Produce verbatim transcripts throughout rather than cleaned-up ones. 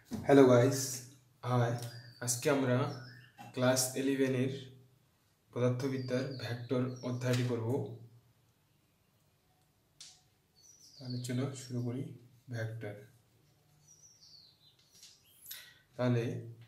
Hello guys, high. আজকে আমরা class ইলেভেনের পদার্থবিদ্যার ভেক্টর অধ্যায়টি করব। তাহলে চলো শুরু করি। ভেক্টর, তাহলে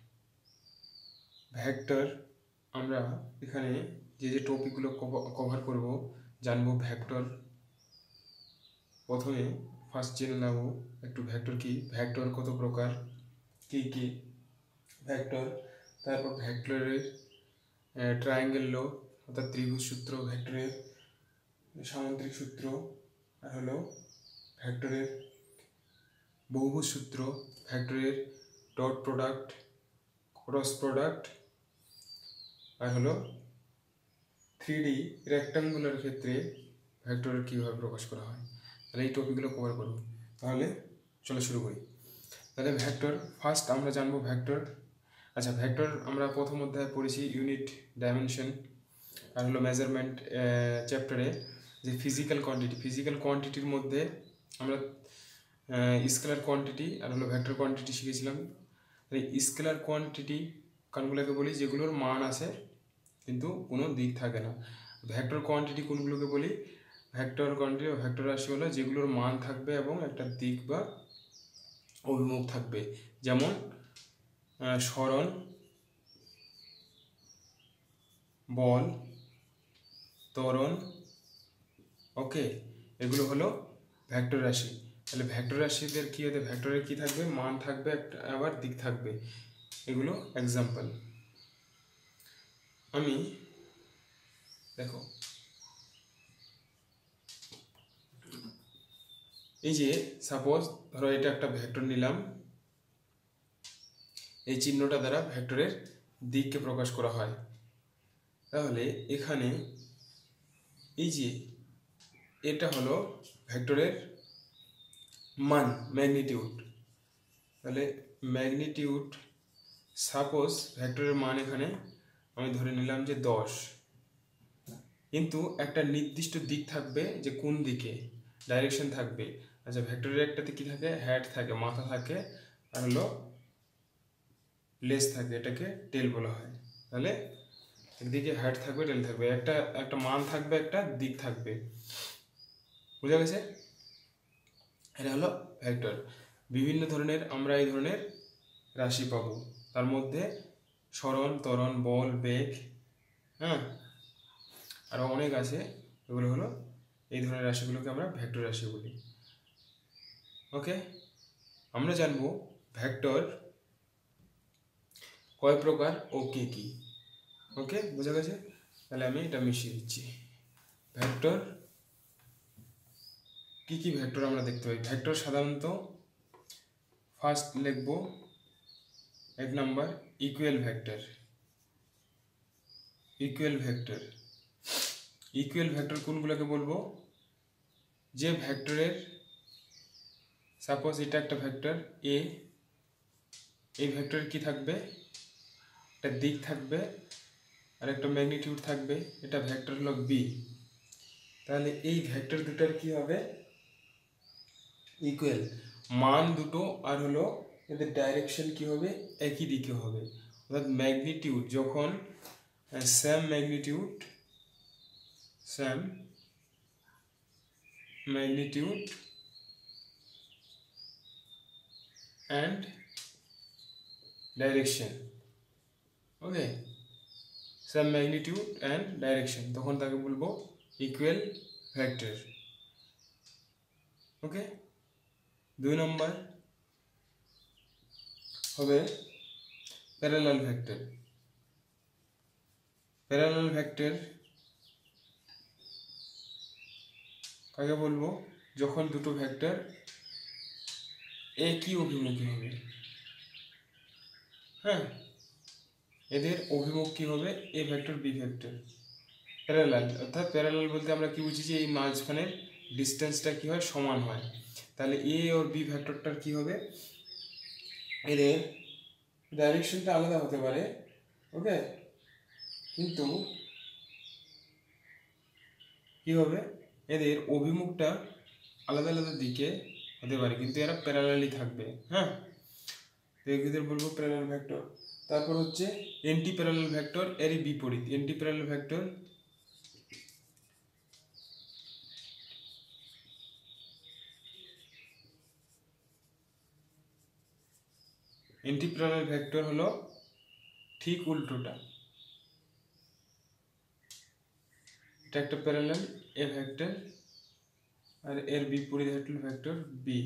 ভেক্টর আমরা এখানে যে যে টপিকগুলো কভার করব জানবো। ভেক্টর প্রথমে ফার্স্ট জেনে নেব একটু ভেক্টর কি, ভেক্টর কত প্রকার, কি কি ভেক্টর, তারপর ভেক্টরের ট্রায়াঙ্গেল ল অর্থাৎ ত্রিভুজ সূত্র, ভেক্টরের সামান্তরিক সূত্র, আর হলো ভেক্টরের বহুভুজ সূত্র, ভেক্টরের ডট প্রোডাক্ট, ক্রস প্রোডাক্ট, আর হলো থ্রি ডি রেক্টাঙ্গুলার ক্ষেত্রে ভেক্টরের কীভাবে প্রকাশ করা হয়। তাহলে এই টপিকগুলো কভার করব। তাহলে চলো শুরু করি। তাহলে ভেক্টর ফার্স্ট আমরা জানবো ভেক্টর। আচ্ছা, ভেক্টর আমরা প্রথম অধ্যায়ে পড়েছি ইউনিট, ডাইমেনশন, আর হলো মেজারমেন্ট চ্যাপ্টারে যে ফিজিক্যাল কোয়ান্টিটি, ফিজিক্যাল কোয়ান্টিটির মধ্যে আমরা স্কেলার কোয়ান্টিটি আর হলো ভেক্টর কোয়ান্টিটি শিখেছিলাম। স্কেলার কোয়ান্টিটি কোনগুলোকে বলি, যেগুলোর মান আছে কিন্তু কোনো দিক থাকে না। ভেক্টর কোয়ান্টিটি কোনগুলোকে বলি, ভেক্টর কোয়ান্টিটি ও ভেক্টর রাশি হলো যেগুলোর মান থাকবে এবং একটা দিক বা অভিমুখ থাকবে। যেমন সরণ, বল, ত্বরণ, ওকে, এগুলো হলো ভেক্টর রাশি। তাহলে ভেক্টর রাশিদের কী হতে, ভেক্টরের কী থাকবে, মান থাকবে, একটা আবার দিক থাকবে। এগুলো এক্সাম্পল। আমি দেখো এই যে সাপোজ ধরো এটা একটা ভেক্টর নিলাম, এই চিহ্নটা দ্বারা ভেক্টরের দিককে প্রকাশ করা হয়। তাহলে এখানে এই যে এটা হলো ভেক্টরের মান, ম্যাগনিটিউড। তাহলে ম্যাগনিটিউড, সাপোজ ভেক্টরের মান এখানে আমি ধরে নিলাম যে দশ, কিন্তু একটা নির্দিষ্ট দিক থাকবে যে কোন দিকে ডাইরেকশন থাকবে। আচ্ছা, ভেক্টরের একটাতে কি থাকে, হেড থাকে, মাথা থাকে, আর হলো লেজ থাকে, এটাকে টেল বলা হয়। তাহলে একদিকে হেড থাকবে, টেল থাকবে, একটা একটা মান থাকবে, একটা দিক থাকবে। বুঝা গেছে? এটা হলো ভেক্টর। বিভিন্ন ধরনের আমরা এই ধরনের রাশি পাবো, তার মধ্যে সরণ, ত্বরণ, বল, বেগ, হ্যাঁ, আরও অনেক আছে। এগুলো হলো এই ধরনের রাশিগুলোকে আমরা ভেক্টর রাশি বলি। ওকে, আমরা জানবো ভেক্টর কয় প্রকার ও কি কি। ওকে, বোঝা গেছে? তাহলে আমি এটা মিশিয়ে দিচ্ছি। ভেক্টর কি কি ভেক্টর আমরা দেখতে পাই। ভেক্টর সাধারণত ফার্স্ট লিখব এক number equal vector. Equal vector equal vector কোনগুলোকে বলবো, যে ভেক্টরের সাপোজ এটা একটা ভেক্টর এ, এই ভেক্টরের কি থাকবে, একটা দিক থাকবে আর একটা ম্যাগনিটিউড থাকবে। এটা ভেক্টর হলো বি। তাহলে এই ভেক্টর দুটার কি হবে, ইকুয়াল, মান দুটো আর হলো এদের ডাইরেকশন কি হবে, একই দিকে হবে। অর্থাৎ ম্যাগনিটিউড যখন same magnitude same magnitude and direction, okay, same magnitude and direction, তখন তাকে বলবো ইকুয়াল ভেক্টর। ওকে, দুই নম্বর হবে প্যারালাল ভেক্টর। প্যারালাল ভেক্টর কাকে বলবো, যখন দুটো ভেক্টর একই অভিমুখী হবে, হ্যাঁ, এদের অভিমুখ কি হবে, A vector B vector. Parallel অর্থাৎ প্যারালাল বলতে আমরা কি বুঝি, যে এই মাঝখানের ডিস্টেন্সটা কি হয়, সমান হয়। তাহলে এ আর বি ভেক্টরটার কি হবে, এদের ডাইরেকশনটা আলাদা হতে পারে, ওকে, কিন্তু কি হবে, এদের অভিমুখটা আলাদা আলাদা দিকে হতে পারে, কিন্তু এরা প্যারালালি থাকবে। হ্যাঁ, এদের বলবো প্যারালাল ভেক্টর। তারপর হচ্ছে এন্টি প্যারালাল ভেক্টর, এরই বিপরীত। Anti parallel vector anti parallel vector হলো ঠিক উল্টোটা। এটা একটা প্যারালাল এ ভেক্টর আর এর বিপরীত হলো ভেক্টর বি।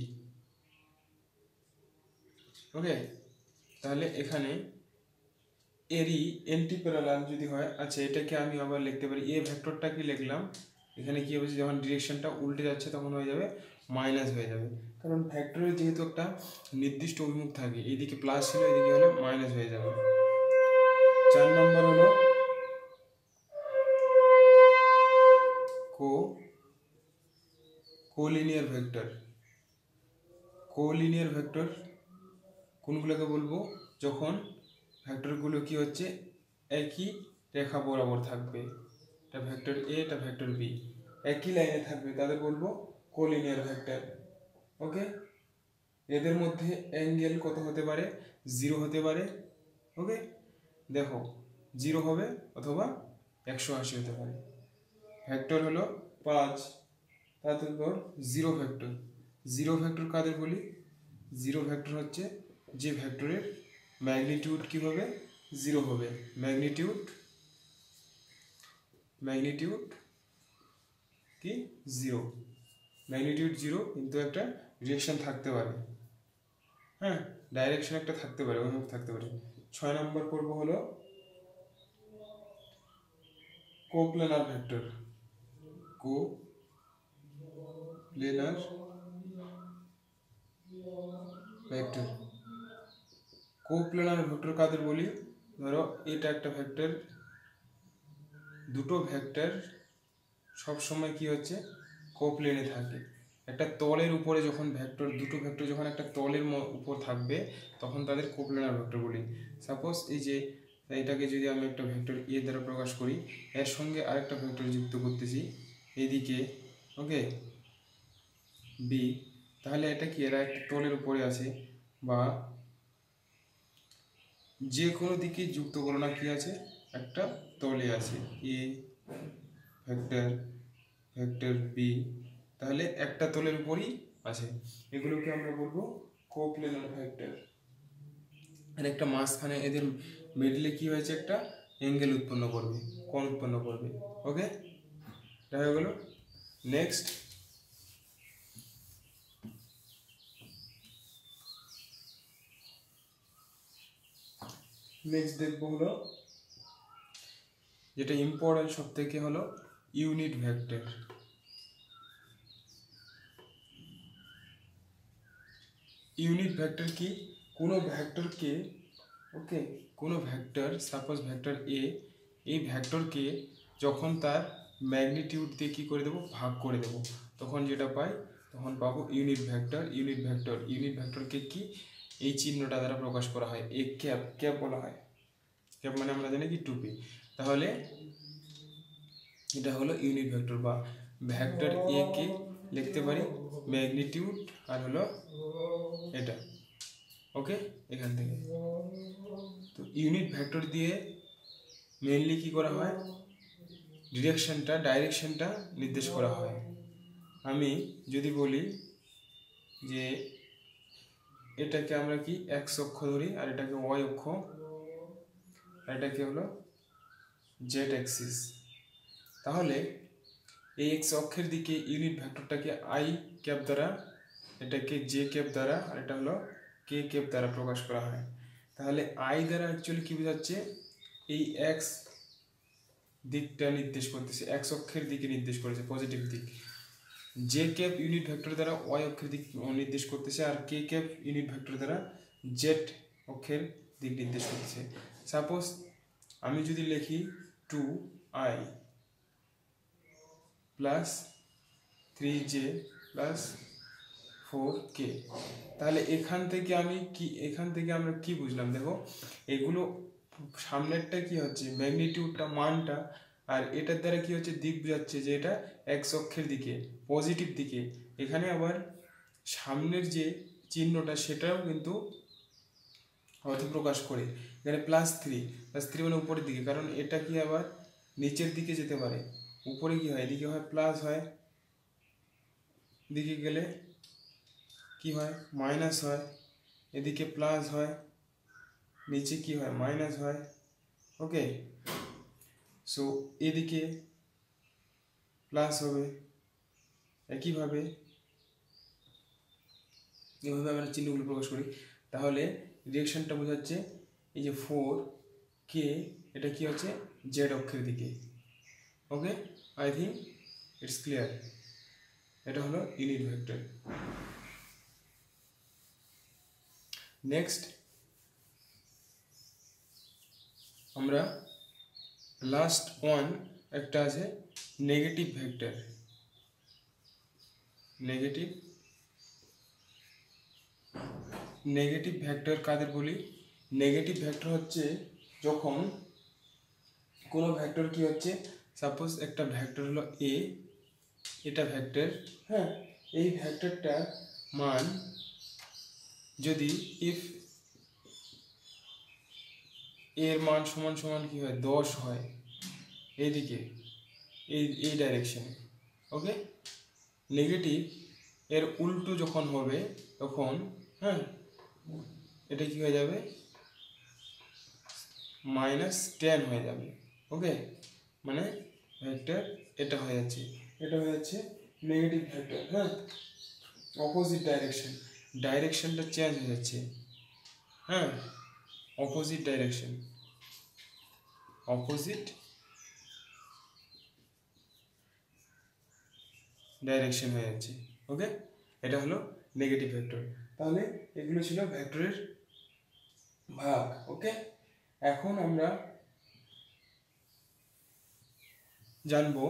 ওকে, তাহলে এখানে এরই এন্টি প্যারালাল যদি হয়, আচ্ছা এটাকে আমি আবার লিখতে পারি, এ ভেক্টরটাকে লিখলাম, এখানে কি হবে যখন ডিরেকশনটা উল্টে যাচ্ছে তখন হয়ে যাবে মাইনাস হয়ে যাবে, কারণ ভেক্টরের যেহেতু একটা নির্দিষ্ট অভিমুখ থাকে, এইদিকে প্লাস ছিল এদিকে হলে মাইনাস হয়ে যাবে। চার নম্বর হলো কো কোলিনিয়ার ভেক্টর। কোলিনিয়ার ভেক্টর কোনগুলোকে বলবো, যখন ভেক্টরগুলো কি হচ্ছে একই রেখা বরাবর থাকবে, এটা ভেক্টর এ, এটা ভেক্টর বি, একই লাইনে থাকবে, তাদের বলবো কোলিনিয়ার ভেক্টর। ওকে, এদের মধ্যে অ্যাঙ্গেল কত হতে পারে, জিরো হতে পারে। ওকে, দেখো জিরো হবে অথবা একশো আশি হতে পারে। ভেক্টর হলো পাঁচ, তারপর জিরো ভেক্টর। জিরো ভেক্টর কাদের বলি, জিরো ভেক্টর হচ্ছে যে ভেক্টরের ম্যাগনিটিউড কি হবে, জিরো হবে। ম্যাগনিটিউড ম্যাগনিটিউড কি জিরো, ম্যাগনিটিউড জিরো কিন্তু একটা ডিরেকশন থাকতে পারে, হ্যাঁ ডাইরেকশন একটা থাকতে পারে, অভিমুখ থাকতে পারে। ছয় নম্বর পর্ব হলো coplanar vector. Coplanar vector coplanar vector কাদের বলি, ধরো এটা একটা ভেক্টর, দুটো ভেক্টর সব সময় কি হচ্ছে কোপ্লেনে থাকে। একটা তলের উপরে যখন ভেক্টর, দুটো ভেক্টর যখন একটা তলের উপর থাকবে তখন তাদের কোপ্ল্যানার ভেক্টর বলি। সাপোজ এই যে এটাকে যদি আমি একটা ভেক্টর এ দ্বারা প্রকাশ করি, এর সঙ্গে আরেকটা ভেক্টর যুক্ত করতেছি এদিকে, ওকে বি, তাহলে এটা কি এরা একটা তলের উপরে আছে, বা যে কোনো দিকে যুক্ত করো না কি আছে একটা তলে আছে, এ ভেক্টর ভেক্টর বি, তাহলে একটা তলের উপরই আছে, এগুলোকে আমরা বলবো কোপ্ল্যানার ভেক্টর। আর একটা মাঝখানে এদের মিডলে কি হয়েছে, একটা অ্যাঙ্গেল উৎপন্ন করবে, কোণ উৎপন্ন করবে। ওকে, এটা হয়ে গেল। নেক্সট নেক্সট দেখবো হলো যেটা ইম্পর্টেন্ট সব থেকে হলো ইউনিট ভেক্টর। ইউনিট ভেক্টর কি, কোনো ভেক্টরকে, ওকে কোনো ভেক্টর, সাপোজ ভেক্টর এ, এই ভেক্টরকে যখন তার ম্যাগনিটিউড দিয়ে কী করে দেবো, ভাগ করে দেবো, তখন যেটা পাই তখন পাবো unit vector. Unit vector unit ভেক্টরকে কি এই চিহ্নটা দ্বারা প্রকাশ করা হয়, এ ক্যাপ, ক্যাপ বলা হয়, ক্যাপ মানে আমরা জানি কি টুপি। তাহলে এটা হলো ইউনিট ভেক্টর, বা ভেক্টর এ কে লিখতে পারি ম্যাগনিটিউড আর হলো এটা। ওকে, এখান থেকে তো ইউনিট ভেক্টর দিয়ে মেইনলি কি করা হয়, ডিরেকশনটা ডাইরেকশনটা নির্দেশ করা হয়। আমি যদি বলি যে এটাকে আমরা কি এক্স অক্ষ ধরি, আর এটাকে ওয়াই অক্ষ, আর এটাকে হলো জেড অ্যাক্সিস, তাহলে এই এক্স অক্ষের দিকে ইউনিট ভেক্টরটাকে আই ক্যাপ দ্বারা, এটাকে জে ক্যাপ দ্বারা, আর এটা হলো কে ক্যাপ দ্বারা প্রকাশ করা হয়। তাহলে আই দ্বারা অ্যাকচুয়ালি কি বোঝাচ্ছে, এই এক্স দিকটা নির্দেশ করতেছে, এক্স অক্ষের দিকে নির্দেশ করেছে, পজিটিভ দিক। জে ক্যাপ ইউনিট ভেক্টর দ্বারা ওয়াই অক্ষের দিক নির্দেশ করতেছে, আর কে ক্যাপ ইউনিট ভেক্টর দ্বারা জেড অক্ষের দিক নির্দেশ করতেছে। সাপোজ আমি যদি লিখি two I plus three J plus four K, তাহলে এখান থেকে আমি কি, এখান থেকে আমরা কি বুঝলাম, দেখো এগুলো সামনেরটা কি হচ্ছে ম্যাগনিটিউডটা, মানটা, আর এটার দ্বারা কি হচ্ছে দিক বোঝাচ্ছে যে এটা এক্স অক্ষের দিকে, পজিটিভ দিকে। এখানে আবার সামনের যে চিহ্নটা সেটাও কিন্তু অর্থ প্রকাশ করে। এখানে প্লাস থ্রি, প্লাস থ্রি মানে উপরের দিকে, কারণ এটা কি আবার নিচের দিকে যেতে পারে। উপরে কি হয়, এদিকে হয় প্লাস হয়, দিকে গেলে কি হয় মাইনাস হয়, এদিকে প্লাস হয়, নিচে কি হয় মাইনাস হয়। ওকে, সো এদিকে প্লাস হবে, একইভাবে এভাবে আমরা চিহ্নগুলো প্রকাশ করি। তাহলে রিয়েকশনটা বোঝাচ্ছে এই যে ফোর কে, এটা কি হচ্ছে জেড অক্ষের দিকে। Okay, I think it's clear. এটা হলো ইউনিট ভেক্টর। নেক্সট আমরা লাস্ট ওয়ান একটা আছে negative vector. Negative negative vector কাদের বলি? নেগেটিভ ভেক্টর হচ্ছে যখন কোনো ভেক্টর কি হচ্ছে, সাপোজ একটা ভেক্টর হলো এ, এটা ভেক্টর, হ্যাঁ, এই ভেক্টরটার মান যদি ইফ এর মান সমান সমান কি হয় দশ হয়, এইদিকে এই এই ডাইরেকশনে। ওকে, নেগেটিভ এর উল্টো যখন হবে তখন, হ্যাঁ, এটা কি হয়ে যাবে মাইনাস টেন হয়ে যাবে। ওকে, মানে ভেক্টর এটা হয়ে যাচ্ছে, এটা হয়ে যাচ্ছে নেগেটিভ ভেক্টর। হ্যাঁ, অপোজিট ডাইরেকশন, ডাইরেকশনটা চেঞ্জ হয়ে যাচ্ছে। হ্যাঁ, অপোজিট ডাইরেকশন, অপোজিট ডাইরেকশন হয়ে যাচ্ছে। ওকে, এটা হলো নেগেটিভ ভেক্টর। তাহলে এগুলো ছিল ভেক্টরের ভাগ। ওকে, এখন আমরা জানবো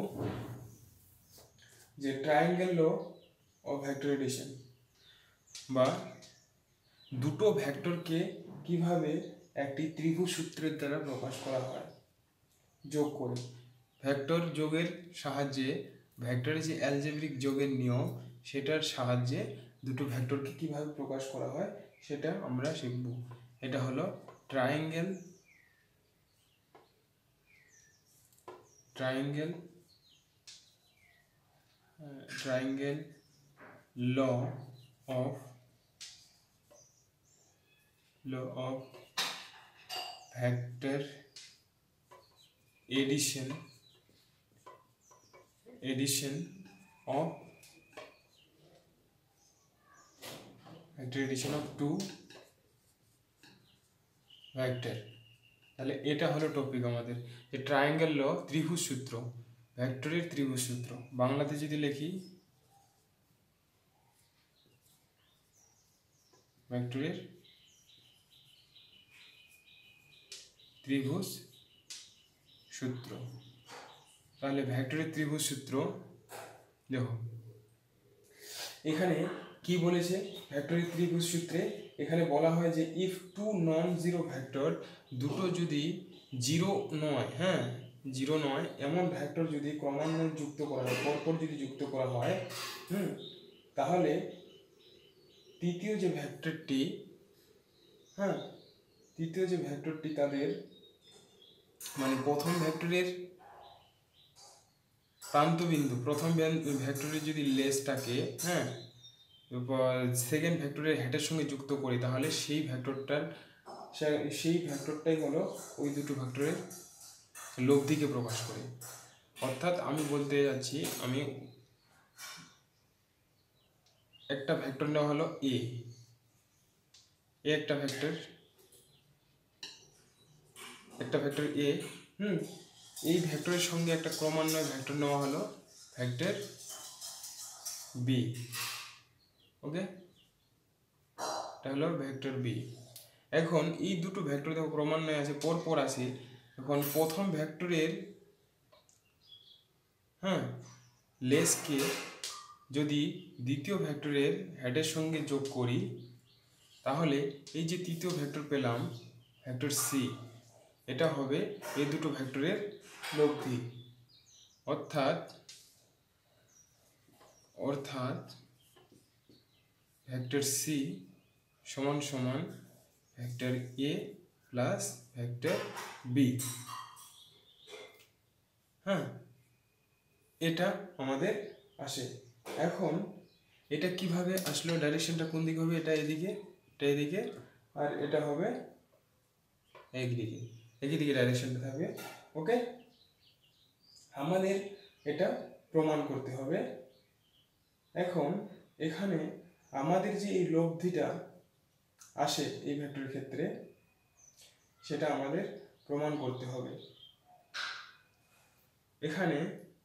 যে ট্রায়াঙ্গেল ল অফ ভেক্টরাইজেশন, বা দুটো ভেক্টরকে কিভাবে একটি ত্রিভুজ সূত্রের দ্বারা প্রকাশ করা হয় যোগ করে। ভেক্টর যোগের সাহায্যে, ভেক্টরের যে অ্যালজেব্রিক যোগের নিয়ম সেটার সাহায্যে দুটো ভেক্টরকে কিভাবে প্রকাশ করা হয় সেটা আমরা শিখব। এটা হলো triangle triangle triangle law of law of vector addition addition of vector addition of two vector। তাহলে এটা হলো টপিক আমাদের, যে ট্রায়াঙ্গেল ল, ত্রিভুজ সূত্র, ভেক্টরের ত্রিভুজ সূত্র। বাংলাতে যদি লিখি ভেক্টরের ত্রিভুজ সূত্র, তাহলে ভেক্টরের ত্রিভুজ সূত্র দেখো এখানে কি বলেছে। ভেক্টরের ত্রিভুজ সূত্রে এখানে বলা হয় যে if two non zero vector, দুটো যদি জিরো নয়, হ্যাঁ জিরো নয় এমন ভেক্টর যদি ক্রমান্বয়ে যুক্ত করা হয়, পরপর যদি যুক্ত করা হয়, হুম, তাহলে তৃতীয় যে ভেক্টরটি, হ্যাঁ তৃতীয় যে ভেক্টরটি তাদের মানে প্রথম ভেক্টরের প্রান্তবিন্দু, প্রথম ভেক্টরের যদি লেসটাকে, হ্যাঁ সেকেন্ড ভেক্টরের হেডের সঙ্গে যুক্ত করি, তাহলে সেই ভেক্টরটার সেই ভেক্টরটাই হলো ওই দুটো ভেক্টরের লব্ধিকে প্রকাশ করে। অর্থাৎ আমি বলতে যাচ্ছি, আমি একটা ভেক্টর নেওয়া হলো এ, এ একটা ভেক্টর, একটা ভেক্টর এ, হুম, এই ভেক্টরের সঙ্গে একটা ক্রমান্বয় ভেক্টর নেওয়া হলো ভেক্টর বি। ওকে, এটা হলো ভেক্টর বি। এখন এই দুটো ভেক্টর দেখো ক্রমান্বয়ে আছে, পর পর আছে। এখন প্রথম ভেক্টরের, হ্যাঁ লেসকে যদি দ্বিতীয় ভেক্টরের হেডের সঙ্গে যোগ করি, তাহলে এই যে তৃতীয় ভেক্টর পেলাম ভেক্টর সি, এটা হবে এই দুটো ভেক্টরের লব্ধি। অর্থাৎ অর্থাৎ ভেক্টর সি সমান সমান vector A plus vector B. হ্যাঁ, এটা আমাদের আসে। এখন এটা কিভাবে আসলো, ডাইরেকশনটা কোন দিকে হবে, এটা এদিকে, এটা এদিকে, আর এটা হবে একদিকে, একই দিকে ডাইরেকশনটা থাকবে। ওকে, আমাদের এটা প্রমাণ করতে হবে। এখন এখানে আমাদের যে এই লব্ধিটা আসে এই ভেক্টরের ক্ষেত্রে, সেটা আমাদের প্রমাণ করতে হবে। এখানে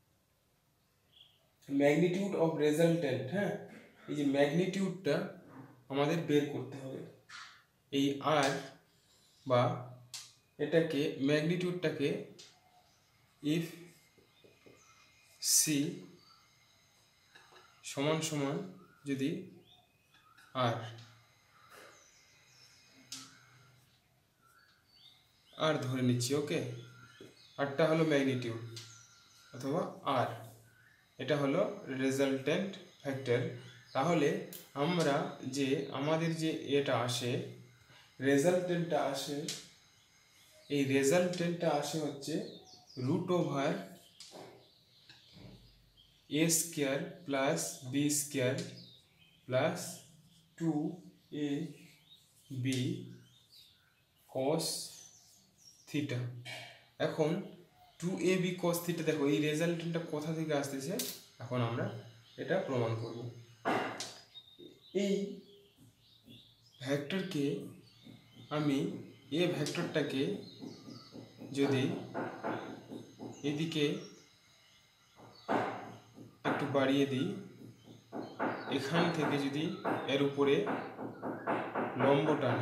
ম্যাগনিটিউড অফ রেজাল্টেন্ট, হ্যাঁ, এই যে ম্যাগনিটিউডটা আমাদের বের করতে হবে। এই আর বা এটাকে ম্যাগনিটিউডটাকে ইফ সি সমান সমান যদি আর আর ধরে নিচ্ছি। ওকে, আরটা হলো ম্যাগনিটিউড অথবা আর, এটা হলো রেজাল্টেন্ট ফ্যাক্টর। তাহলে আমরা যে আমাদের যে এটা আসে, রেজাল্টেন্টটা আসে, এই রেজাল্টেন্টটা আসে হচ্ছে root over A square plus B square plus two A B cos theta. এখন two A B cos theta, দেখো এই রেজাল্টেন্টটা কোথা থেকে আসতেছে, এখন আমরা এটা প্রমাণ করব। এই ভেক্টরকে আমি এ ভেক্টরটাকে যদি এদিকে একটু বাড়িয়ে দিই, এখান থেকে যদি এর উপরে লম্ব টানি,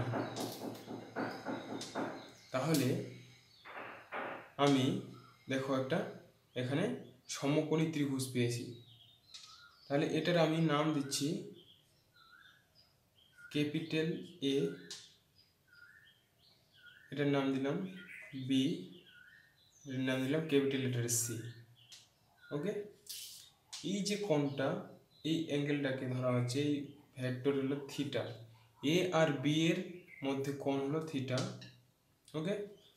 তাহলে আমি দেখো একটা এখানে সমকোণী ত্রিভুজ পেয়েছি। তাহলে এটার আমি নাম দিচ্ছি ক্যাপিটাল এ, এটার নাম দিলাম বি, এটার নাম দিলাম ক্যাপিটাল লেটার সি। ওকে, এই যে কোণটা, এই অ্যাঙ্গেলটাকে ধরা হচ্ছে, এই ভেক্টর হলো থিটা, এ আর বি এর মধ্যে কোণ হলো থিটা। ওকে,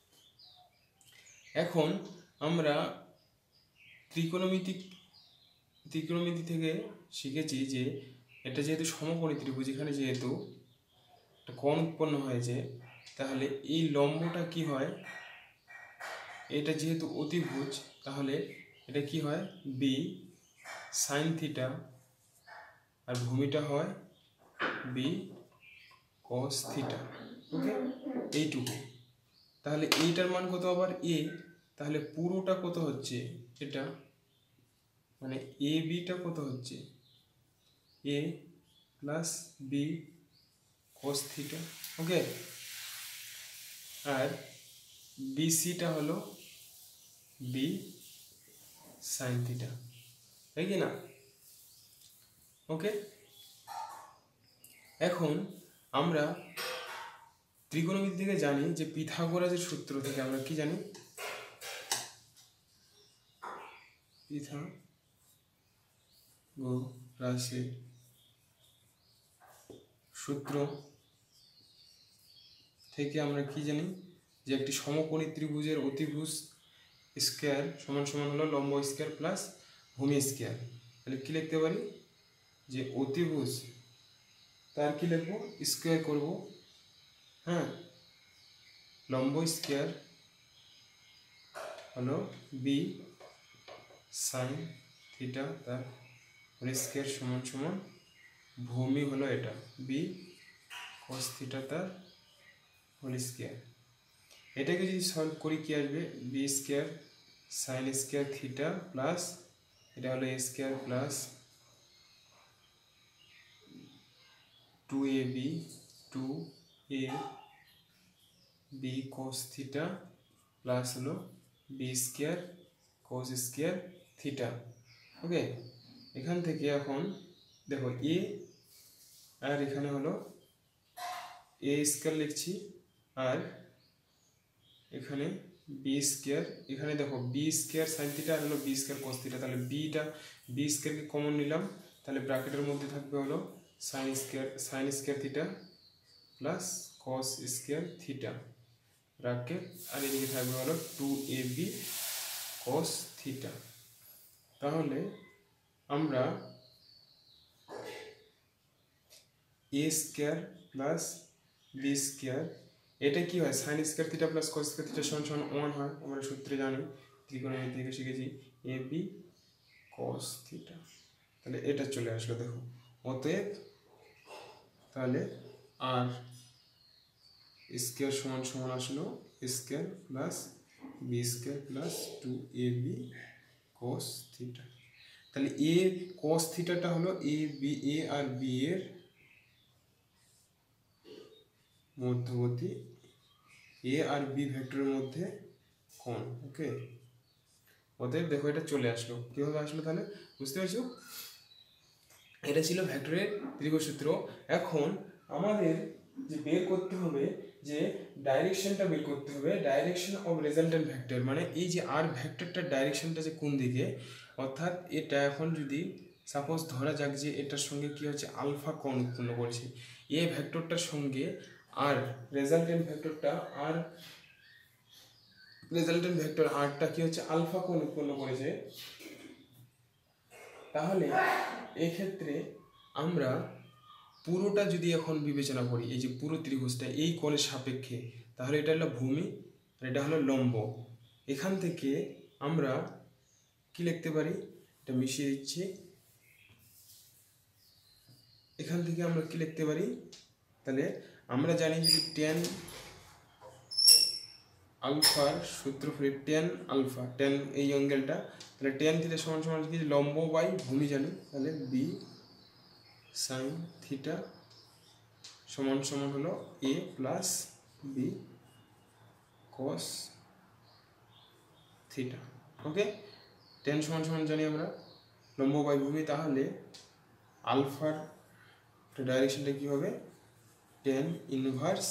এখন আমরা ত্রিকোণমিতি ত্রিকোণমিতি থেকে শিখেছি যে এটা যেহেতু সমকোণী ত্রিভুজ, এখানে যেহেতু একটা কোণ উৎপন্ন হয়েছে, তাহলে এই লম্বটা কি হয়, এটা যেহেতু অতিভুজ, তাহলে এটা কি হয় বি সাইন থিটা, আর ভূমিটা হয় বি কস থিটা। ওকে, এইটুকু। তাহলে এইটার মান কত আবার এ, তাহলে পুরোটা কত হচ্ছে, এটা মানে এ বিটা কত হচ্ছে A plus B cos theta. Okay, আর বিসিটা হলো বি সাইন থিটা, তাই কি না? ওকে, এখন আমরা ত্রিকোণমিতি থেকে জানি যে পিথাগোরাসের সূত্র থেকে আমরা কি জানি, পিথাগোরাসের সূত্র থেকে আমরা কি জানি যে একটি সমকোণী ত্রিভুজের অতিভুজ স্কয়ার সমান সমান হলো লম্ব স্কয়ার প্লাস ভূমি স্কয়ার। তাহলে কি লিখতে পারি যে অতিভুজ তার কি লিখবো, স্কয়ার করব, হ্যাঁ, লম্ব স্কয়ার হলো বি সাইন থিটা তার হোল স্কয়ার সমান সমান ভূমি হলো এটা বি কস থিটা তার হোল স্কয়ার। এটাকে যদি সলভ করি কি আসবে, B square sine square theta plus এটা হলো A square plus two A B two A B cos theta plus হলো B square cos square theta. Okay, এখান থেকে এখন দেখো এ আর এখানে হলো এ স্কয়ার লিখছি, আর এখানে বি স্কয়ার, এখানে দেখো বি স্কয়ার সাইন থিটা আর হলো বি স্কয়ার কস থিটা, তাহলে বিটা বি স্কয়ারকে কমন নিলাম, তাহলে ব্র্যাকেটের মধ্যে থাকবে হলো sine square sine square theta plus cos square theta bracket, আর এদিকে থাকবে হলো two A B cos theta. তাহলে আমরা A square plus B square, এটা কি হয় sine square theta plus cos square theta সমান সমান ওয়ান হয়, আমরা সূত্রে জানি ত্রিকোণমিতি থেকে শিখেছি এ বি কস থিটা। তাহলে এটা চলে আসলো দেখো, অতএব তাহলে আর স্কোয়ার সমান সমান আসলো square plus B square plus two A B cos theta. তাহলে এ কস থিটাটা হলো A B A R B এর মধ্যবর্তী, এ আর বি ভেক্টরের মধ্যে কোণ। ওকে, অতএব দেখো এটা চলে আসলো, কিভাবে আসলো তাহলে বুঝতে পারছো? এটা ছিল ভেক্টরের দীর্ঘসূত্র। এখন আমাদের যে বের করতে হবে যে ডাইরেকশনটা বের করতে হবে, ডাইরেকশন অফ রেজাল্টেন্ট ভেক্টর, মানে এই যে আর ভেক্টরটার ডাইরেকশনটা যে কোন দিকে, অর্থাৎ এটা এখন যদি সাপোজ ধরা যাক যে এটার সঙ্গে কি হচ্ছে আলফা কোণ উৎপন্ন করেছে, এ ভেক্টরটার সঙ্গে আর রেজাল্টেন্ট ভেক্টরটা আর রেজাল্টেন্ট ভেক্টর আরটা কি হচ্ছে আলফা কোণ উৎপন্ন করেছে, তাহলে এই ক্ষেত্রে আমরা পুরোটা যদি এখন বিবেচনা করি, এই যে পুরো ত্রিভুজটা এই কোণের সাপেক্ষে, তাহলে এটা হলো ভূমি আর এটা হলো লম্ব। এখান থেকে আমরা কি লিখতে পারি, এটা মিশিয়ে দিচ্ছি, এখান থেকে আমরা কি লিখতে পারি, তাহলে আমরা জানি যদি টেন আলফার সূত্র ফিরে টেন আলফা, টেন এই অ্যাঙ্গেলটা, তাহলে টেন থিটা সমান সমান কি লম্ব বাই ভূমি জানি, তাহলে বি সাইন থিটা সমান সমান হলো A plus B cos theta. Okay, tan সমান সমান জানি আমরা লম্ব বাই ভূমি, তাহলে আলফার ডাইরেকশনটা কি হবে tan inverse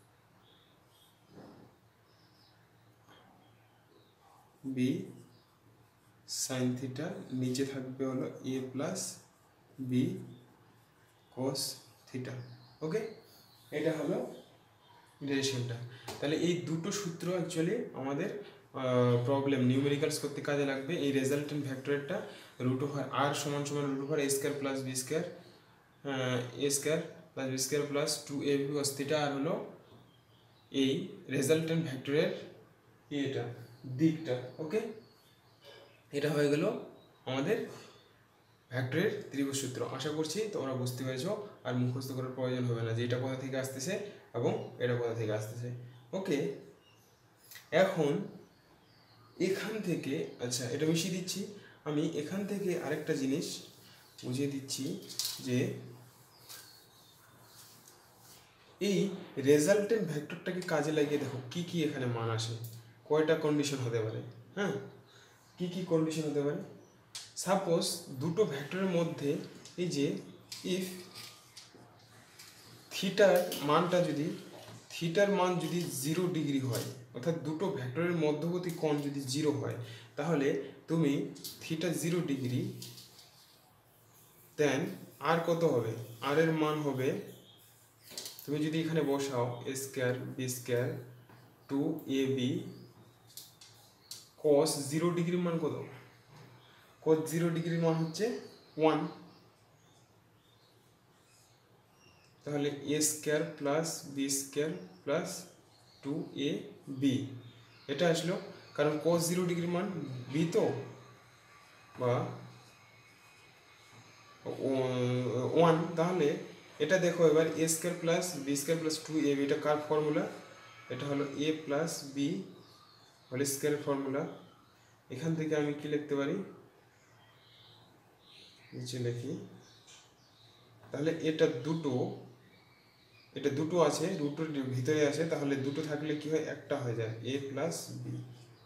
B sine theta, নিচে থাকবে হলো A plus B cos theta. Okay, এটা হলো ডিরেকশনটা। তাহলে এই দুটো সূত্র অ্যাকচুয়ালি আমাদের প্রবলেম নিউমেরিক্যালস করতে কাজে লাগবে। এই রেজাল্টেন্ট ভেক্টরটা রুট ওভার আর সমান সমান root over A square plus B square, A square plus B square plus two A B cos theta, আর হলো এই রেজাল্টেন্ট ভেক্টরের এটা দিকটা। ওকে, এটা হয়ে গেল আমাদের ভেক্টরের ত্রিভুজ সূত্র। আশা করছি তোমরা বুঝতে পেরেছো, আর মুখস্থ করার প্রয়োজন হবে না যে এটা কোথা থেকে আসতেছে এবং এটা কোথা থেকে আসতেছে। ওকে, এখন এখান থেকে আচ্ছা এটা মিশিয়ে দিচ্ছি আমি, এখান থেকে আরেকটা জিনিস বুঝিয়ে দিচ্ছি যে এই রেজাল্টেন্ট ভেক্টরটাকে কাজে লাগিয়ে দেখো কি কি এখানে মান আসে, কয়টা কন্ডিশন হতে পারে। হ্যাঁ, কি কি কন্ডিশন হতে পারে, সাপোজ দুটো ভেক্টরের মধ্যে এই যে ইফ থিটার মানটা যদি থিটার মান যদি জিরো ডিগ্রি হয়, অর্থাৎ দুটো ভেক্টরের মধ্যবর্তী কোণ যদি জিরো হয়, তাহলে তুমি theta zero degree then R কত হবে, আর এর মান হবে, তুমি যদি এখানে বসাও A square B square two A B cos zero ডিগ্রির মান কত, কস জিরো ডিগ্রির মান হচ্ছে ওয়ান, তাহলে A square plus B square plus two A B এটা আসলো, কারণ কস জিরো ডিগ্রির মান বি তো বা ওয়ান, তাহলে এটা দেখো এবার A square plus B square plus two A B, এটা কার ফর্মুলা, এটা হলো A plus B whole square formula. এখান থেকে আমি কি লিখতে পারি, নিচে লিখি, তাহলে এটা দুটো, এটা দুটো আছে রুটের ভিতরে আছে, তাহলে দুটো থাকলে কি হয় একটা হয়ে যায় এ প্লাস বি।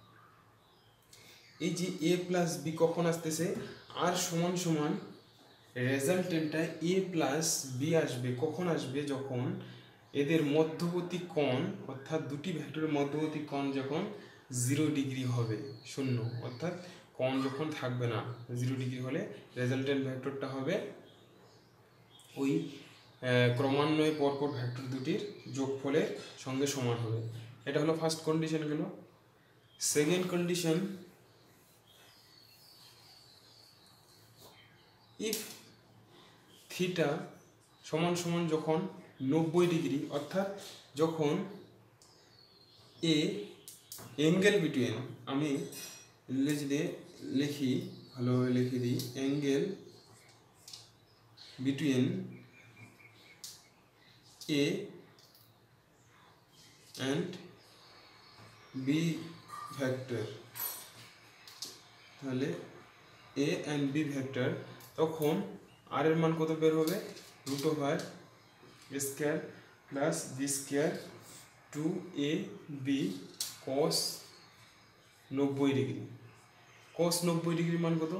এই যে এ প্লাস বি কখন আসতেছে, আর সমান সমান রেজাল্টেন্টটা এ প্লাস বি আসবে, কখন আসবে যখন এদের মধ্যবর্তী কোণ, অর্থাৎ দুটি ভেক্টরের মধ্যবর্তী কোণ যখন জিরো ডিগ্রি হবে, শূন্য, অর্থাৎ কোণ যখন থাকবে না, জিরো ডিগ্রি হলে রেজাল্টেন্ট ভেক্টরটা হবে ওই ক্রমান্বয়ে পরপর ভেক্টর দুটির যোগফলের সঙ্গে সমান হবে। এটা হলো ফার্স্ট কন্ডিশন গেল। সেকেন্ড কন্ডিশন, ইফ থিটা সমান সমান যখন নব্বই ডিগ্রি, অর্থাৎ যখন এ অ্যাঙ্গেল বিটুইন, আমি ইংরেজিতে লিখি, ভালোভাবে লিখে দিই, angle between A and B vector, তাহলে এ অ্যান্ড বি ভেক্টর, তখন আর এর মান কত বের হবে? Root over square plus B square two A B cos নব্বই ডিগ্রি। কস নব্বই ডিগ্রির মান কত?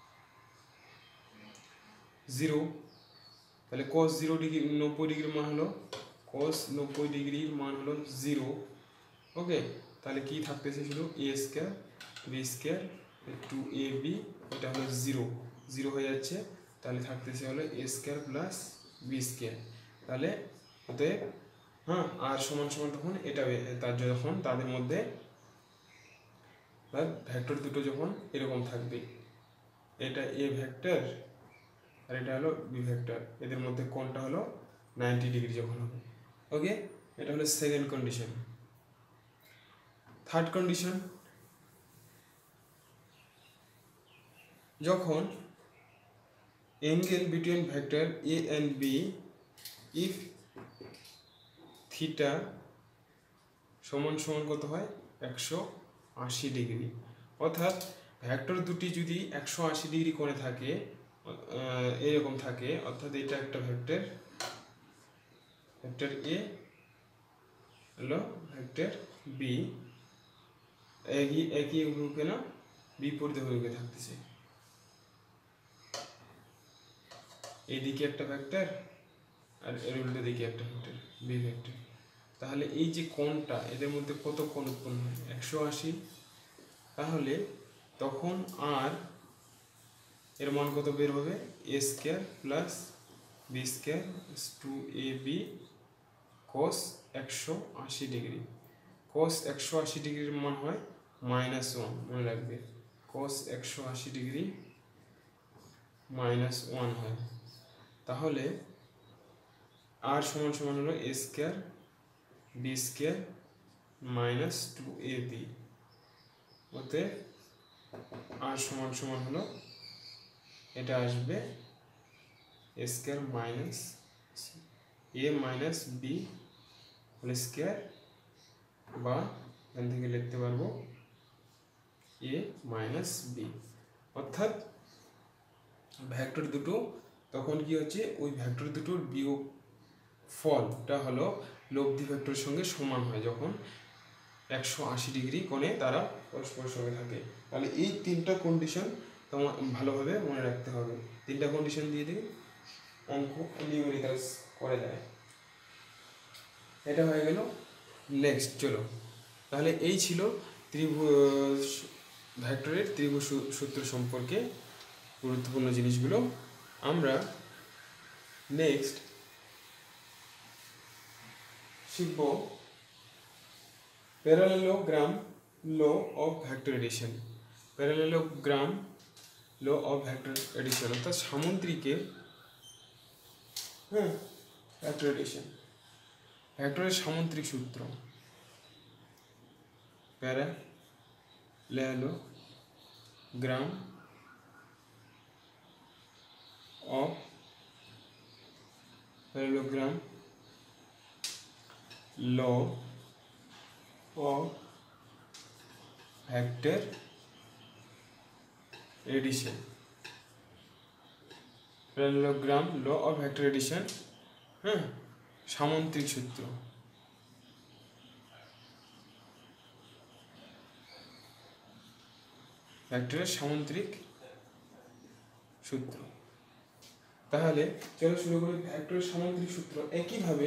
জিরো। তাহলে কস জিরো ডিগ্রি, নব্বই ডিগ্রির মান হলো, কস নব্বই ডিগ্রির মান হলো জিরো। ওকে, তাহলে কি থাকতেছে? শুধু A square B square two A B, এটা হলো জিরো, জিরো হয়ে যাচ্ছে। তাহলে থাকতেছে হলো A square plus B square. তাহলে অতএব হ্যাঁ, আর সমান সমান তখন এটা, তার যখন তাদের মধ্যে ভেক্টর দুটো যখন এরকম থাকবে, এটা এ ভেক্টর আর এটা হলো বি ভেক্টর, এদের মধ্যে কোণটা হলো নাইনটি ডিগ্রি যখন হবে। ওকে, এটা হলো সেকেন্ড কন্ডিশন। থার্ড কন্ডিশন, যখন angle between vector A and B, if theta সমান সমান কত হয়? একশো আশি ডিগ্রি। অর্থাৎ ভেক্টর দুটি যদি একশো আশি ডিগ্রি কোণে থাকে, এরকম থাকে, অর্থাৎ এটা একটা ভেক্টর, ভেক্টর এ হলো ভেক্টর বি, একই একই অভিমুখে না বিপরীত অভিমুখে থাকতেছে। এইদিকে একটা ভেক্টর আর এর উল্টো দিকে একটা ভেক্টর বি ভেক্টর। তাহলে এই যে কোণটা, এদের মধ্যে কত কোণ উৎপন্ন হয়? একশো আশি। তাহলে তখন আর এর মান কত বের হবে? A square plus B square two A B cos একশো আশি ডিগ্রি। কস একশো আশি ডিগ্রির মান হয় মাইনাস ওয়ান, মনে রাখবে, কস একশো আশি ডিগ্রি মাইনাস ওয়ান হয়। তাহলে আর সমান সমান হলো A square B square minus two A B, ওতে আর সমান সমান হলো, এটা আসবে A square minus A minus B whole square, বা এখান থেকে লিখতে পারবো এ মাইনাস বি। অর্থাৎ ভেক্টর দুটো তখন কি হচ্ছে, ওই ভেক্টর দুটোর বিয়োগ ফলটা হলো লব্ধি ভেক্টরের সঙ্গে সমান হয় যখন একশো আশি ডিগ্রি কোণে তারা পরস্পরের সঙ্গে থাকে। তাহলে এই তিনটা কন্ডিশন তোমার ভালোভাবে মনে রাখতে হবে। তিনটা কন্ডিশন দিয়ে দিই, অঙ্ক নিউমেরিক্যালস করে যায়। এটা হয়ে গেল। নেক্সট চলো, তাহলে এই ছিল ত্রিভুজ ভেক্টরের ত্রিভুজ সূত্র সম্পর্কে গুরুত্বপূর্ণ জিনিসগুলো। আমরা নেক্সট শিখব parallelogram law of vector addition. Parallelogram law of vector addition অর্থাৎ সামুদ্রিকে হ্যাঁ ভেক্টর এডিশন, ভেক্টরের সামুদ্রিক সূত্র। Parallelogram of parallelogram law of vector addition, parallelogram law of vector addition হ্যাঁ সামুদ্রিক সূত্র। ভেক্টরের সামুদ্রিক সূত্র। তাহলে চলো শুরু করি ভেক্টরের সামুদ্রিক সূত্র। একইভাবে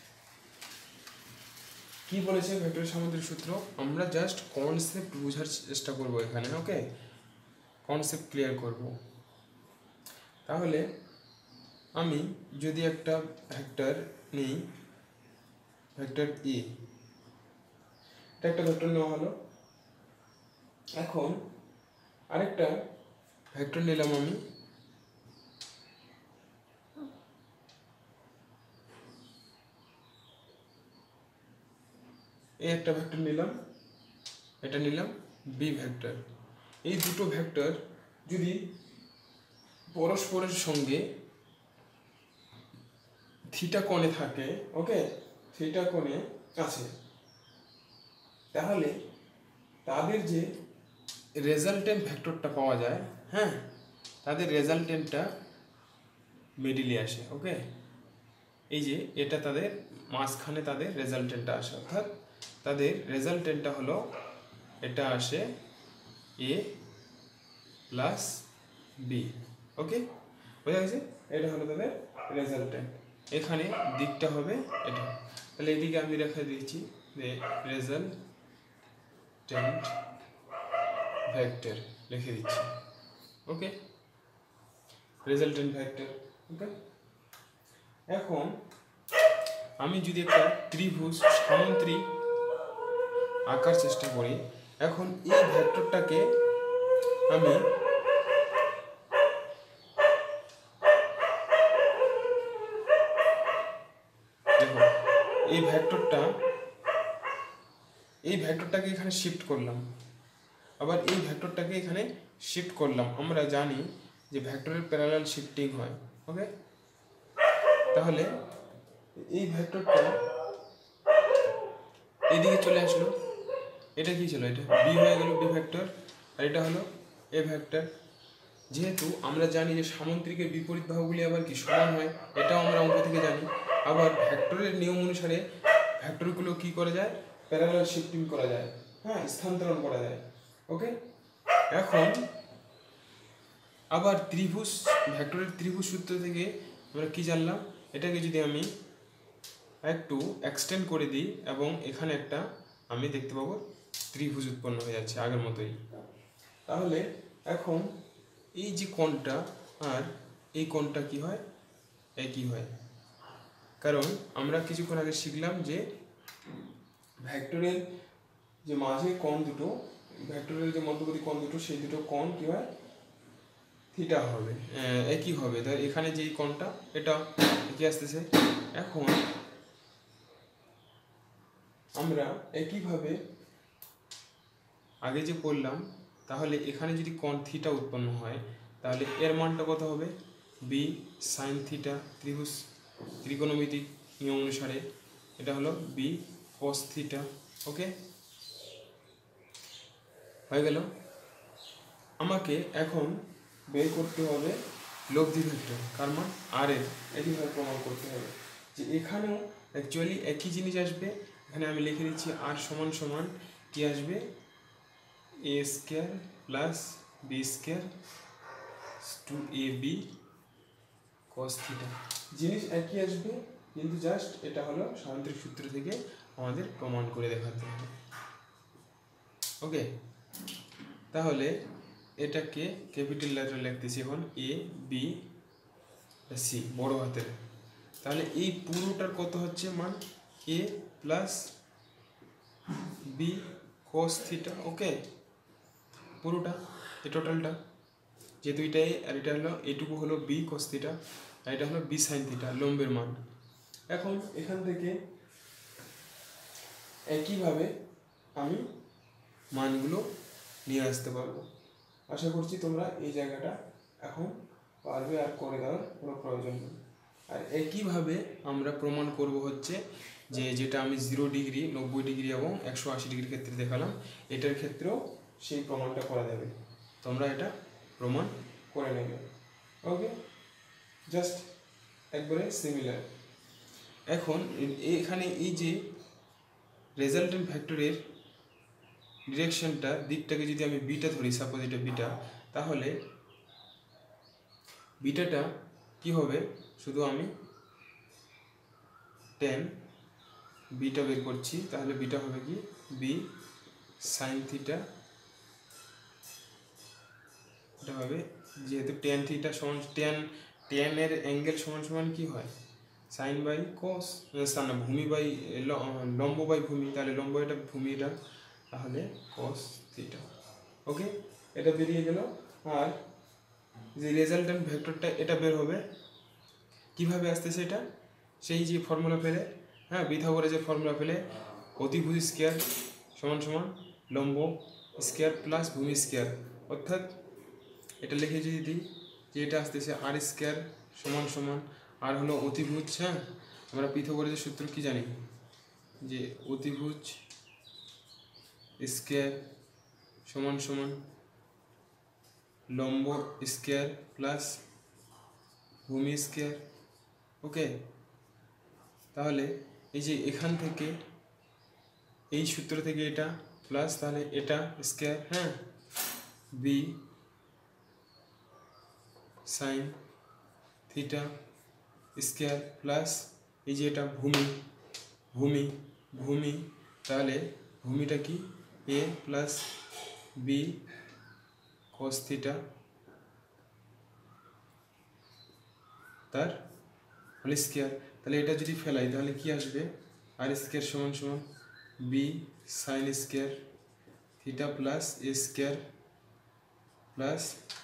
কি বলেছে ভেক্টরের সামুদ্রিক সূত্র, আমরা জাস্ট কনসেপ্ট বোঝার চেষ্টা করব এখানে। ওকে, কনসেপ্ট ক্লিয়ার করব। তাহলে আমি যদি একটা ভেক্টর নিই, ভেক্টর এ, এটা একটা ভেক্টর নেওয়া হলো। এখন আরেকটা ভেক্টর নিলাম আমি, এই একটা ভেক্টর নিলাম, এটা নিলাম বি ভেক্টর। এই দুটো ভেক্টর যদি পরস্পরের সঙ্গে থিটা কোণে থাকে, ওকে, থিটা কোণে আছে, তাহলে তাদের যে রেজাল্টেন্ট ভেক্টরটা পাওয়া যায়, হ্যাঁ, তাদের রেজাল্টেন্টটা মিডিলে আসে। ওকে, এই যে এটা তাদের মাঝখানে তাদের রেজাল্টেন্টটা আসে, অর্থাৎ তাদের রেজাল্টেন্টটা হলো এটা আসে এ প্লাস বি। ওকে, বোঝা গেছে? এটা হলো তাদের রেজাল্টেন্ট। এখানে দিকটা হবে এটা, তাহলে এদিকে আমি রেখে দিয়েছি যে রেজাল্টেন্ট ভেক্টর লিখে দিচ্ছি। ওকে, রেজাল্টেন্ট ভেক্টর। ওকে, এখন আমি যদি একটা ত্রিভুজ সামন্ত্রিক আঁকার চেষ্টা করি, এখন এই ভেক্টরটাকে আমি দেখো এই ভেক্টরটা এই ভেক্টরটাকে এখানে শিফট করলাম, আবার এই ভেক্টরটাকে এখানে শিফট করলাম। আমরা জানি যে ভেক্টরের প্যারালাল শিফটিং হয়। ওকে, তাহলে এই ভেক্টরটা এইদিকে চলে আসলো, এটা কি ছিল, এটা বি হয়ে গেল বি ভেক্টর, আর এটা হলো এ ভেক্টর। যেহেতু আমরা জানি যে সামন্ত্রিকের বিপরীত বাহুগুলি আবার কি সমান হয়, এটাও আমরা অঙ্ক থেকে জানি। আবার ভেক্টরের নিয়ম অনুসারে ভেক্টরগুলো কি করা যায়, প্যারালাল শিফটিং করা যায়, হ্যাঁ, স্থানান্তরণ করা যায়। ওকে, এখন আবার ত্রিভুজ ভেক্টরের ত্রিভুজ সূত্র থেকে আমরা কি জানলাম, এটাকে যদি আমি একটু এক্সটেন্ড করে দিই এবং এখানে একটা আমি দেখতে পাবো ত্রিভুজ উৎপন্ন হয়ে যাচ্ছে আগের মতোই। তাহলে এখন এই যে কোণটা আর এই কোণটা কি হয়, একই হয়, কারণ আমরা কিছুক্ষণ আগে শিখলাম যে ভেক্টরের যে মাঝে কোণ দুটো, ভেক্টরের যে মধ্যবর্তী কোণ দুটো, সেই দুটো কোণ কি হয়, থিটা হবে, একই হবে। ধর এখানে যে কোণটা এটা একই আসতেছে। এখন আমরা একইভাবে আগে যে পড়লাম, তাহলে এখানে যদি কোণ থিটা উৎপন্ন হয়, তাহলে এর মানটা কত হবে, বি সাইন থিটা। ত্রিভুজ ত্রিকোণমিতিক নিয়ম অনুসারে এটা হলো বি কস থিটা। ওকে, হয়ে গেল। আমাকে এখন বের করতে হবে লব্ধি ভেক্টর, কার মান, আর এর। একইভাবে প্রমাণ করতে হবে যে এখানেও অ্যাকচুয়ালি একই জিনিস আসবে। এখানে আমি লিখে দিচ্ছি আর সমান সমান কি আসবে, A square plus B square two A B cos theta. জিনিস একই আসবে, কিন্তু জাস্ট এটা হলো সামন্ত্রিক সূত্র থেকে আমাদের প্রমাণ করে দেখাতে হবে। ওকে, তাহলে এটাকে ক্যাপিটাল লেটারে লিখতেছি এখন এ বি সি বড় হাতের। তাহলে এই পুরোটার কত হচ্ছে মান, A plus B cos theta. Okay, পুরোটা এই টোটালটা, যে দুইটাই, আর এটা হলো এইটুকু হলো বি কোস থিটা, আর এটা হলো বি সাইন থিটা, লম্বের মান। এখন এখান থেকে একইভাবে আমি মানগুলো নিয়ে আসতে পারবো। আশা করছি তোমরা এই জায়গাটা এখন পারবে, আর করে দেওয়ার কোনো প্রয়োজন নেই। আর একইভাবে আমরা প্রমাণ করব হচ্ছে যে যেটা আমি জিরো ডিগ্রি, নব্বই ডিগ্রি এবং একশো আশি ডিগ্রির ক্ষেত্রে দেখালাম, এটার ক্ষেত্রেও সেই প্রমাণটা করা যাবে। তোমরা এটা প্রমাণ করে নেবে। ওকে, জাস্ট একবারে সিমিলার। এখন এখানে এই যে রেজাল্টেন্ট ভেক্টরের ডিরেকশনটা, দিকটাকে যদি আমি বিটা ধরি, সাপোজ এটা বিটা, তাহলে বিটাটা কি হবে, শুধু আমি টেন বিটা বের করছি, তাহলে বিটা হবে কি, বি সাইন থিটা। এটা হবে যেহেতু টেন থিটা সমান টেন tan এর অ্যাঙ্গেল সমান সমান কি হয় সাইন বাই কস, না ভূমি বাই লম্ব বাই ভূমি, তাহলে লম্ব এটা ভূমি এটা, তাহলে কস থিটা। ওকে, এটা বেরিয়ে গেল। আর যে রেজাল্টেন্ট ভেক্টরটা এটা বের হবে কিভাবে আসতেছে এটা, সেই যে ফর্মুলা পেলে, হ্যাঁ পিথাগোরাসের যে ফর্মুলা পেলে, অতিভুজ স্কয়ার সমান সমান লম্ব স্কয়ার প্লাস ভূমি স্কয়ার, অর্থাৎ এটা লিখে যদি দিই যে এটা আসতেছে আর স্কয়ার সমান সমান আর হলো অতিভুজ, হ্যাঁ আমরা পিথাগোরাসের সূত্র কি জানি যে অতিভুজ স্কয়ার সমান সমান লম্ব স্কয়ার প্লাস ভূমি স্কয়ার। ওকে, তাহলে এই যে এখান থেকে এই সূত্র থেকে এটা প্লাস, তাহলে এটা স্কয়ার, হ্যাঁ B sine theta square plus এই যে এটা ভূমি ভূমি ভূমি তাহলে ভূমিটা কি A plus B cos theta তার হোল স্কয়ার। তাহলে এটা যদি ফেলাই তাহলে কি আসবে আর স্কয়ার সমান সমান B sine square theta plus A square plus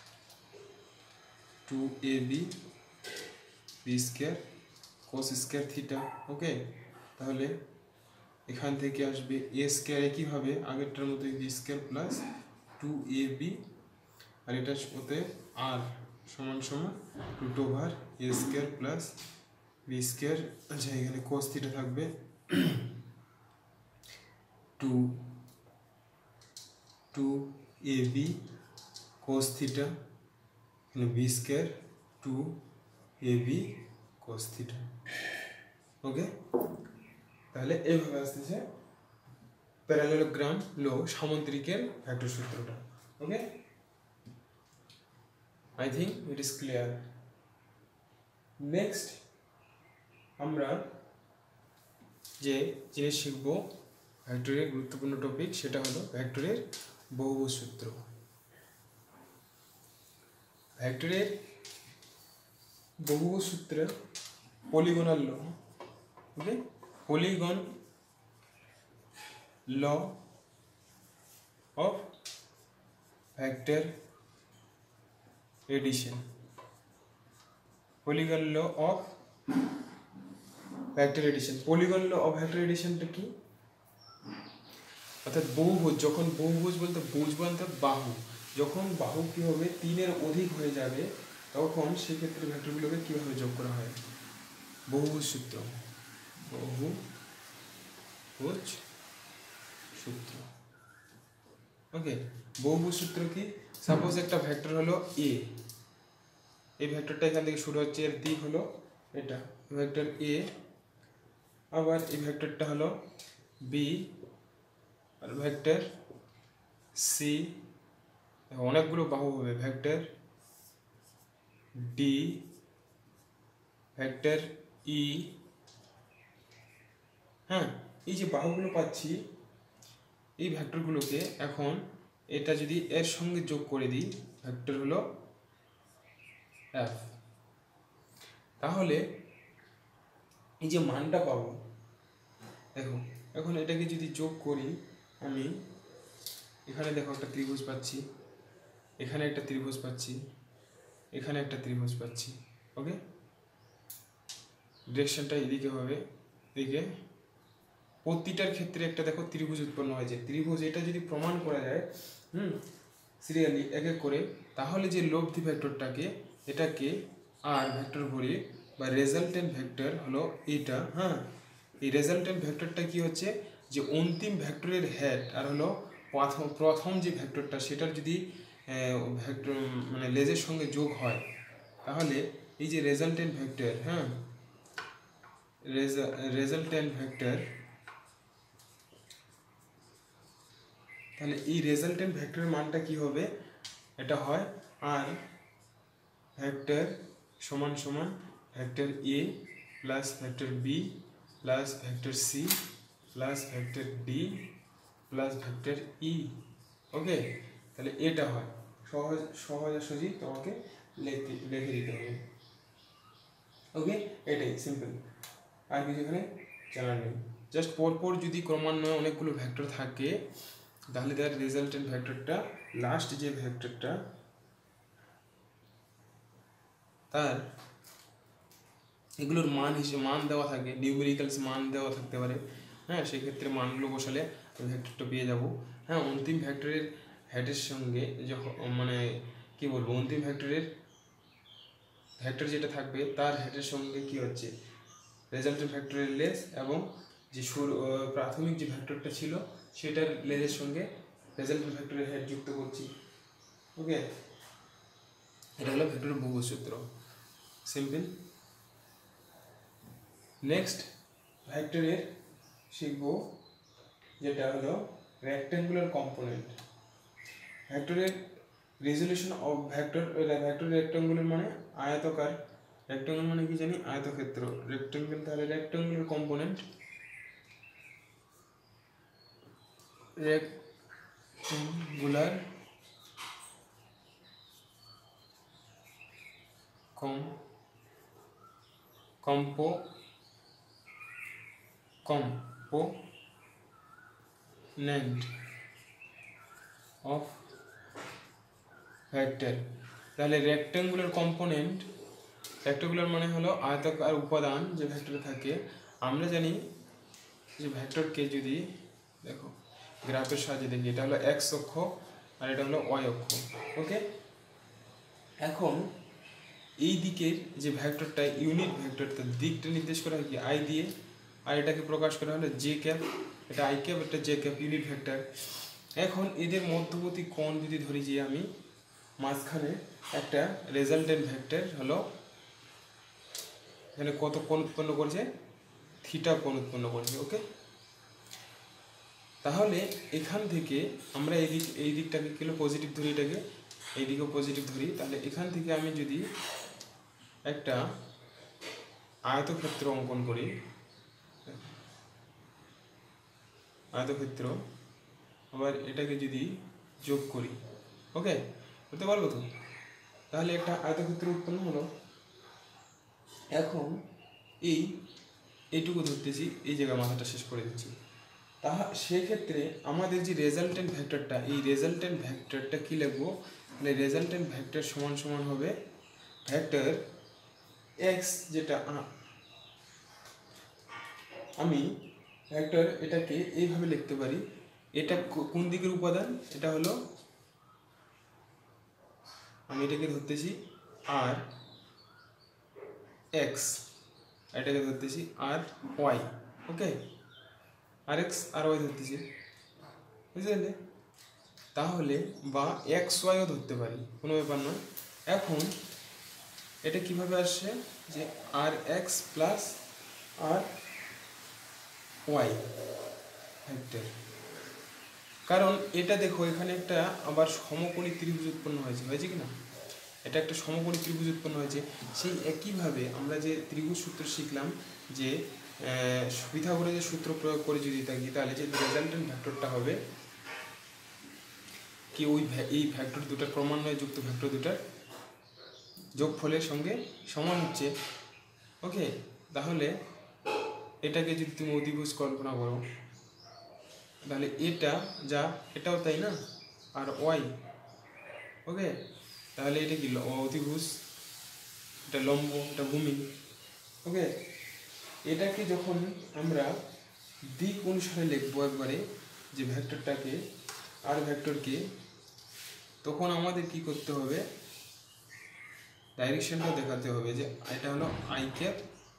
two A B B square cos square theta. Okay, তাহলে এখান থেকে আসবে এ স্কয়ার, একইভাবে আগেরটার মতো B square plus two A B, আর এটা ওতে আর সমান সমান root over A square plus B square. আচ্ছা, এখানে কস থিটা থাকবে two two A B cos theta, এখানে B square two A B cos theta. Okay, তাহলে এইভাবে আসতেছে প্যারালেলোগ্রাম লো সামুদ্রিকের ভেক্টর সূত্রটা। Okay, I think it is clear. Next আমরা যে জিনিস শিখব ভেক্টরের গুরুত্বপূর্ণ টপিক, সেটা হলো ভেক্টরের বহুভুজ সূত্র। ভেক্টরের বহুভুজ সূত্রে polygonal law, okay polygon law of vector addition, polygon law of vector addition। polygon law of vector addition টা কি, অর্থাৎ বহুভুজ, যখন বহুভুজ বলতে ভুজ বলতে বাহু, যখন বাহু কি হবে তিনের অধিক হয়ে যাবে তখন সেক্ষেত্রে ভেক্টরগুলোকে কিভাবে যোগ করা হয়, বহুভুজ সূত্র, বহুভুজ সূত্র। ওকে, বহুভুজ সূত্র কি, সাপোজ একটা ভেক্টর হলো এ, এই ভেক্টরটা এখান থেকে শুরু হচ্ছে, এর দিক হলো এটা ভেক্টর এ, আবার এই ভেক্টরটা হলো বি আর ভেক্টর সি, অনেকগুলো বাহু হবে ভেক্টর ডি ভেক্টর ই। হ্যাঁ, এই যে বাহুগুলো পাচ্ছি এই ভেক্টরগুলোকে এখন এটা যদি এর সঙ্গে যোগ করে দিই ভেক্টর হলো এফ, তাহলে এই যে মানটা পাবো, দেখো এখন এটাকে যদি যোগ করি আমি, এখানে দেখো একটা ত্রিভুজ পাচ্ছি, এখানে একটা ত্রিভুজ পাচ্ছি, এখানে একটা ত্রিভুজ পাচ্ছি। ওকে, ডিরেকশনটা এদিকে হবে, এদিকে প্রতিটার ক্ষেত্রে একটা দেখো ত্রিভুজ উৎপন্ন হয়েছে। ত্রিভুজ এটা যদি প্রমাণ করা যায় হুম সিরিয়ালি এক এক করে, তাহলে যে লব্ধি ভেক্টরটাকে এটাকে আর ভেক্টর বলি বা রেজাল্টেন্ট ভেক্টর হলো এটা। হ্যাঁ, এই রেজাল্টেন্ট ভেক্টরটা কি হচ্ছে যে অন্তিম ভেক্টরের হেড আর হলো প্রথম প্রথম যে ভেক্টরটা সেটার যদি ভেক্টর মানে লেজের সঙ্গে যোগ হয়, তাহলে এই যে রেজাল্টেন্ট ভেক্টর, হ্যাঁ রেজাল্টেন্ট ভেক্টর, তাহলে এই রেজাল্টেন্ট ভেক্টরের মানটা কি হবে, এটা হয় আর ভেক্টর সমান সমান vector A plus vector B plus vector C plus vector D plus vector E. Okay, তাহলে এটা হয়, সহজ সহজাসহজি তোমাকে লিখতে লিখে দিতে হবে। ওকে, এটাই সিম্পল, আর কিছু এখানে জানার নেই। জাস্ট পরপর যদি ক্রমান্বয়ে অনেকগুলো ভেক্টর থাকে তাহলে তার রেজাল্টেন্ট ভেক্টরটা, লাস্ট যে ভেক্টরটা তার এগুলোর মান হিসেবে মান দেওয়া থাকে, নিউমেরিক্যালস মান দেওয়া থাকতে পারে, হ্যাঁ, সেক্ষেত্রে মানগুলো বসালে ভেক্টরটা পেয়ে যাব। হ্যাঁ, অন্তিম ভেক্টরের হেডের সঙ্গে যখন মানে কি বলবো, অন্তিম ভেক্টরের ভেক্টর যেটা থাকবে তার হেডের সঙ্গে কি হচ্ছে, রেজাল্টেন্ট ভেক্টরের লেস এবং যে শুরু প্রাথমিক যে ভেক্টরটা ছিল সেটার লেসের সঙ্গে রেজাল্টেন্ট ভেক্টরের হেড যুক্ত করছি। ওকে, এটা হলো ভেক্টরের বহুভুজ সূত্র, সিম্পল। নেক্সট ভেক্টরের শিখব যেটা হলো রেক্ট্যাঙ্গুলার কম্পোনেন্ট। ভেক্টরের resolution of vector, vector rectangular মানে আয়তকার, রেক্ট্যাঙ্গল মানে কি জানি আয়তক্ষেত্র, রেক্ট্যাঙ্গল তাহলে rectangular component, rectangular com compo component of vector. তাহলে রেক্ট্যাঙ্গুলার কম্পোনেন্ট, রেক্ট্যাঙ্গুলার মানে হলো আয়তাকার উপাদান যে ভেক্টরে থাকে। আমরা জানি যে ভেক্টরকে যদি দেখো গ্রাফের সাহায্যে দেখি, এটা হলো এক্স অক্ষ আর এটা হলো ওয়াই অক্ষ। ওকে, এখন এই দিকের যে ভেক্টরটা ইউনিট ভেক্টর, তার দিকটা নির্দেশ করা হয় কি আই দিয়ে, আর এটাকে প্রকাশ করা হলো জে ক্যাপ, এটা আই ক্যাপ, এটা জে ক্যাপ, ইউনিট ভেক্টর। এখন এদের মধ্যবর্তী কোণ যদি ধরি যে আমি, মাঝখানে একটা রেজাল্টেন্ট ভেক্টর হলো, এখানে কত কোণ উৎপন্ন করছে, থিটা কোণ উৎপন্ন করছে। ওকে, তাহলে এখান থেকে আমরা এই দিক এই দিকটাকে কিলো পজিটিভ ধরি, এটাকে এই দিকেও পজিটিভ ধরি, তাহলে এখান থেকে আমি যদি একটা আয়তক্ষেত্র অঙ্কন করি, আয়তক্ষেত্র, আবার এটাকে যদি যোগ করি, ওকে, করতে পারবো তো, তাহলে একটা আয়তক্ষেত্র উৎপন্ন হলো। এখন এই এইটুকু ধরতেছি, এই জায়গায় মাথাটা শেষ করে দিচ্ছি। তাহা সেক্ষেত্রে আমাদের যে রেজাল্টেন্ট ভেক্টরটা, এই রেজাল্টেন্ট ভেক্টরটা কী লিখবো, তাহলে রেজাল্টেন্ট ভেক্টর সমান সমান হবে ভেক্টর এক্স, যেটা আমি ভেক্টর এটাকে এইভাবে লিখতে পারি, এটা কোন দিকের উপাদান, এটা হলো, আমি এটাকে ধরতেছি আর এক্স, এটাকে ধরতেছি R Y. Okay, R X R Y ধরতেছি, বুঝলে? তাহলে বা এক্স ওয়াইও ধরতে পারি, কোনো ব্যাপার নয়। এখন এটা কিভাবে আসছে যে আর এক্স প্লাস আর ওয়াই ভেক্টর, কারণ এটা দেখো এখানে একটা আবার সমকোণী ত্রিভুজ উৎপন্ন হয়েছে, হয়েছে কি না? এটা একটা সমকোণী ত্রিভুজ উৎপন্ন হয়েছে। সেই একইভাবে আমরা যে ত্রিভুজ সূত্র শিখলাম, যে পিথাগোরাসের যে সূত্র প্রয়োগ করে যদি থাকি, তাহলে যে রেজাল্টেন্ট ভেক্টরটা হবে কি, ওই এই ভেক্টর দুটার ক্রমান্বয়ে যুক্ত ভেক্টর দুটার যোগফলের সঙ্গে সমান হচ্ছে। ওকে, তাহলে এটাকে যদি তুমি অধিভুজ কল্পনা করো, তাহলে এটা যা এটাও তাই না, আর ওয়াই। ওকে, তাহলে এটা কি অধিভুজ, এটা লম্ব, এটা ভূমি। ওকে, এটাকে যখন আমরা দিক অনুসারে লিখবো একবারে, যে ভেক্টরটাকে আর ভেক্টরকে, তখন আমাদের কি করতে হবে, ডাইরেকশনটা দেখাতে হবে, যে এটা হলো আই ক্যাপ,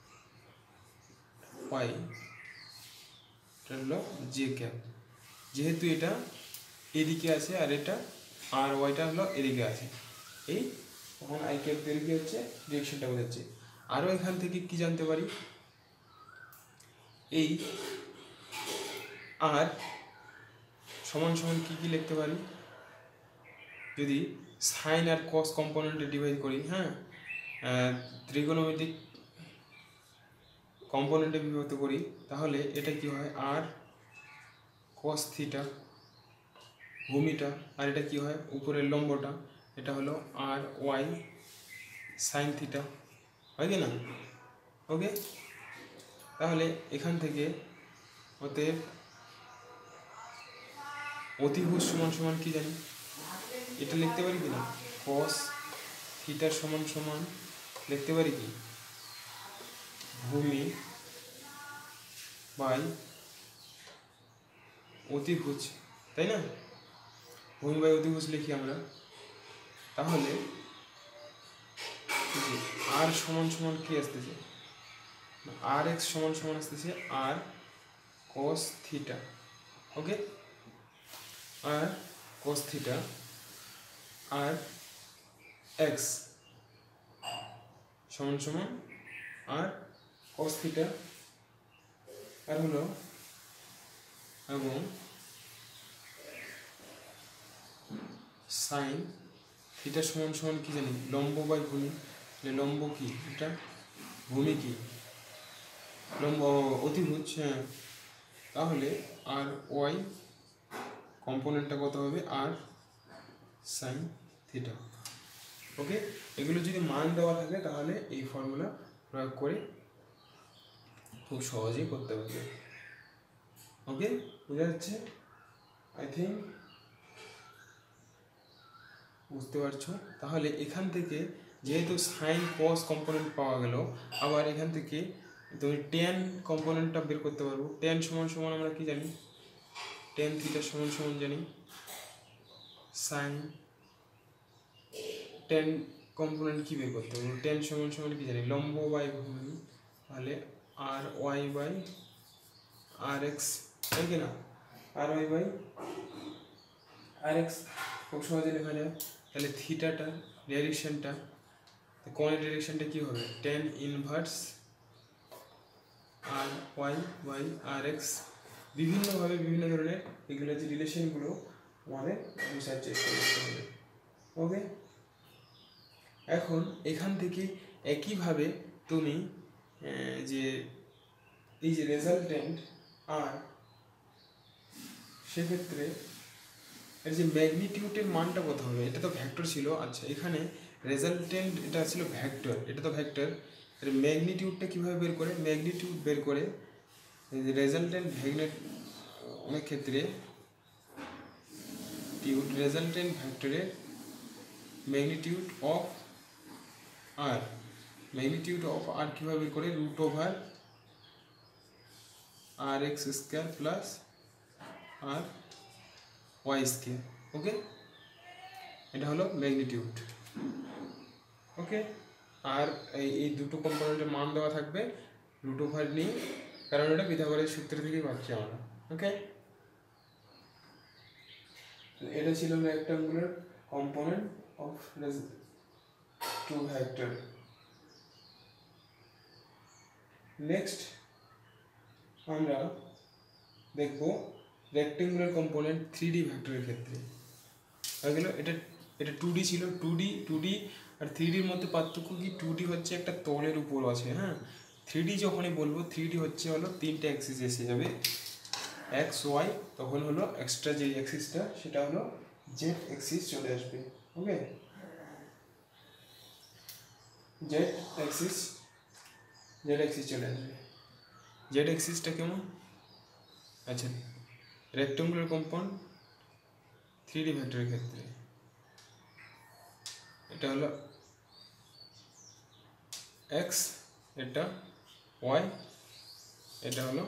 ওয়াই এটা হলো জে ক্যাপ, যেহেতু এটা এদিকে আছে আর এটা আর ওয়াইটা হলো এদিকে আছে, এই তখন আই ক্যাপ এদিকে হচ্ছে, ডিরেকশনটা বোঝাচ্ছে। আরও এখান থেকে কি জানতে পারি, এই আর সমান সমান কী কী লিখতে পারি, যদি সাইন আর কস কম্পোনেন্টে ডিভাইড করি, হ্যাঁ, ত্রিগোনোমেট্রিক কম্পোনেন্টে বিভক্ত করি, তাহলে এটা কি হয়, আর কস থিটা ভূমিটা, আর এটা কি হয় উপরের লম্বটা, এটা হলো আর ওয়াই সাইন থিটা, হয় কি না? ওকে, তাহলে এখান থেকে অতএব অতিভুজ সমান সমান কি জানি, এটা লিখতে পারি কি না, কস থিটার সমান সমান লিখতে পারি কি ভূমি বাই অতিভুজ, তাই না? ভূমি বাই অতিভুজ লিখি আমরা, তাহলে আর সমান সমান কি আসতেছে, আর এক্স সমান সমান আসতেছে R cos theta. Okay, R cos theta R X সমান সমান আর কস থিটা আর হলো এবং সাইন থিটা সমান সমান কি জানি লম্ব বাই ভূমি, লম্ব কি এটা, ভূমি কি লম্ব অতিভুজ। হ্যাঁ, তাহলে আর ওয়াই কম্পোনেন্টটা কত হবে, আর সাইন থিটা। ওকে, এগুলো যদি মান দেওয়া থাকে তাহলে এই ফর্মুলা প্রয়োগ করে খুব সহজেই করতে পারবে। ওকে, বোঝা যাচ্ছে? আই থিঙ্ক বুঝতে পারছো। তাহলে এখান থেকে যেহেতু সাইন কস কম্পোনেন্ট পাওয়া গেল, আবার এখান থেকে তুমি টেন কম্পোনেন্টটা বের করতে পারবো। টেন সমান সমান আমরা কি জানি, টেন থিটা সমান সমান জানি সাইন, টেন কম্পোনেন্ট কি বের করতে পারবো, টেন সমান সমান কি জানি লম্ব বাই ভূমি, তাহলে r y by r x, তাই কি না, r y by r x খুব সহজে লেখা যায়। তাহলে থিটাটা ডাইরেকশনটা, কোণের ডাইরেকশনটা কি হবে, tan inverse r y by r x. বিভিন্নভাবে বিভিন্ন ধরনের এগুলো যে রিলেশনগুলো আমাদের বোঝার চেষ্টা করতে হবে। ওকে, এখন এখান থেকে একইভাবে তুমি যে এই যে রেজাল্টেন্ট আর সেক্ষেত্রে এর যে ম্যাগনিটিউডের মানটা কত হবে, এটা তো ভেক্টর ছিল। আচ্ছা, এখানে রেজাল্টেন্ট এটা ছিল ভেক্টর, এটা তো ভেক্টর, এর ম্যাগনিটিউডটা কীভাবে বের করে, ম্যাগনিটিউড বের করে রেজাল্টেন্ট ভেগনেট অনেক ক্ষেত্রে টিউড রেজাল্টেন্ট ভেক্টরের magnitude of r, magnitude of r কীভাবে বের করে, root over r x square plus আর ওয়াই স্কোয়ার। ওকে, এটা হলো ম্যাগনিটিউড। ওকে, আর এই এই দুটো কম্পোনেন্টের মান দেওয়া থাকবে রুট ওভার নিয়ে, কারণ এটা পিথাগোরাসের সূত্র থেকেই পাচ্ছি আমরা। ওকে, এটা ছিল rectangular component of two vector. Next আমরা দেখব রেক্টাঙ্গুলার কম্পোনেন্ট থ্রি ডি ভেক্টরের ক্ষেত্রে। হয়ে গেল, এটা এটা টু ডি ছিল, টু ডি টু ডি আর থ্রি ডির মধ্যে পার্থক্য কি, টু ডি হচ্ছে একটা তলের উপর আছে, হ্যাঁ, থ্রি ডি যখনই বলবো থ্রি ডি হচ্ছে হলো তিনটে অ্যাক্সিস এসে যাবে, এক্স ওয়াই, তখন হলো এক্সট্রা যে অ্যাক্সিসটা সেটা হলো জেড অ্যাক্সিস চলে আসবে। Okay, z axis z axis চলে আসবে। জেড অ্যাক্সিসটা কেমন, আচ্ছা, রেক্টাঙ্গুলার কম্পাউন্ড থ্রি ডি ভেক্টরের ক্ষেত্রে এটা হলো এক্স, এটা ওয়াই, এটা হলো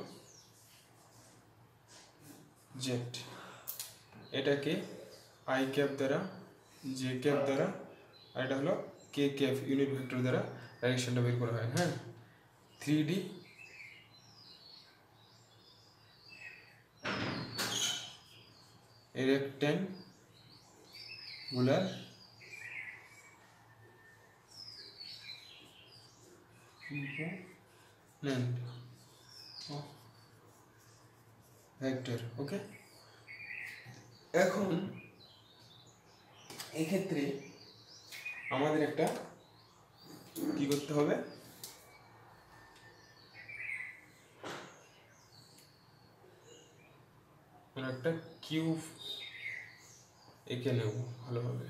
জেড। এটাকে আই ক্যাপ দ্বারা, জে ক্যাপ দ্বারা, আর এটা হলো কে ক্যাপ ইউনিট ভেক্টর দ্বারা ডাইরেকশনটা বের করা হয়। হ্যাঁ, three D rectangular vector. Okay, এখন এক্ষেত্রে আমাদের একটা কি করতে হবে, একটা কিউব এঁকে নেব ভালোভাবে।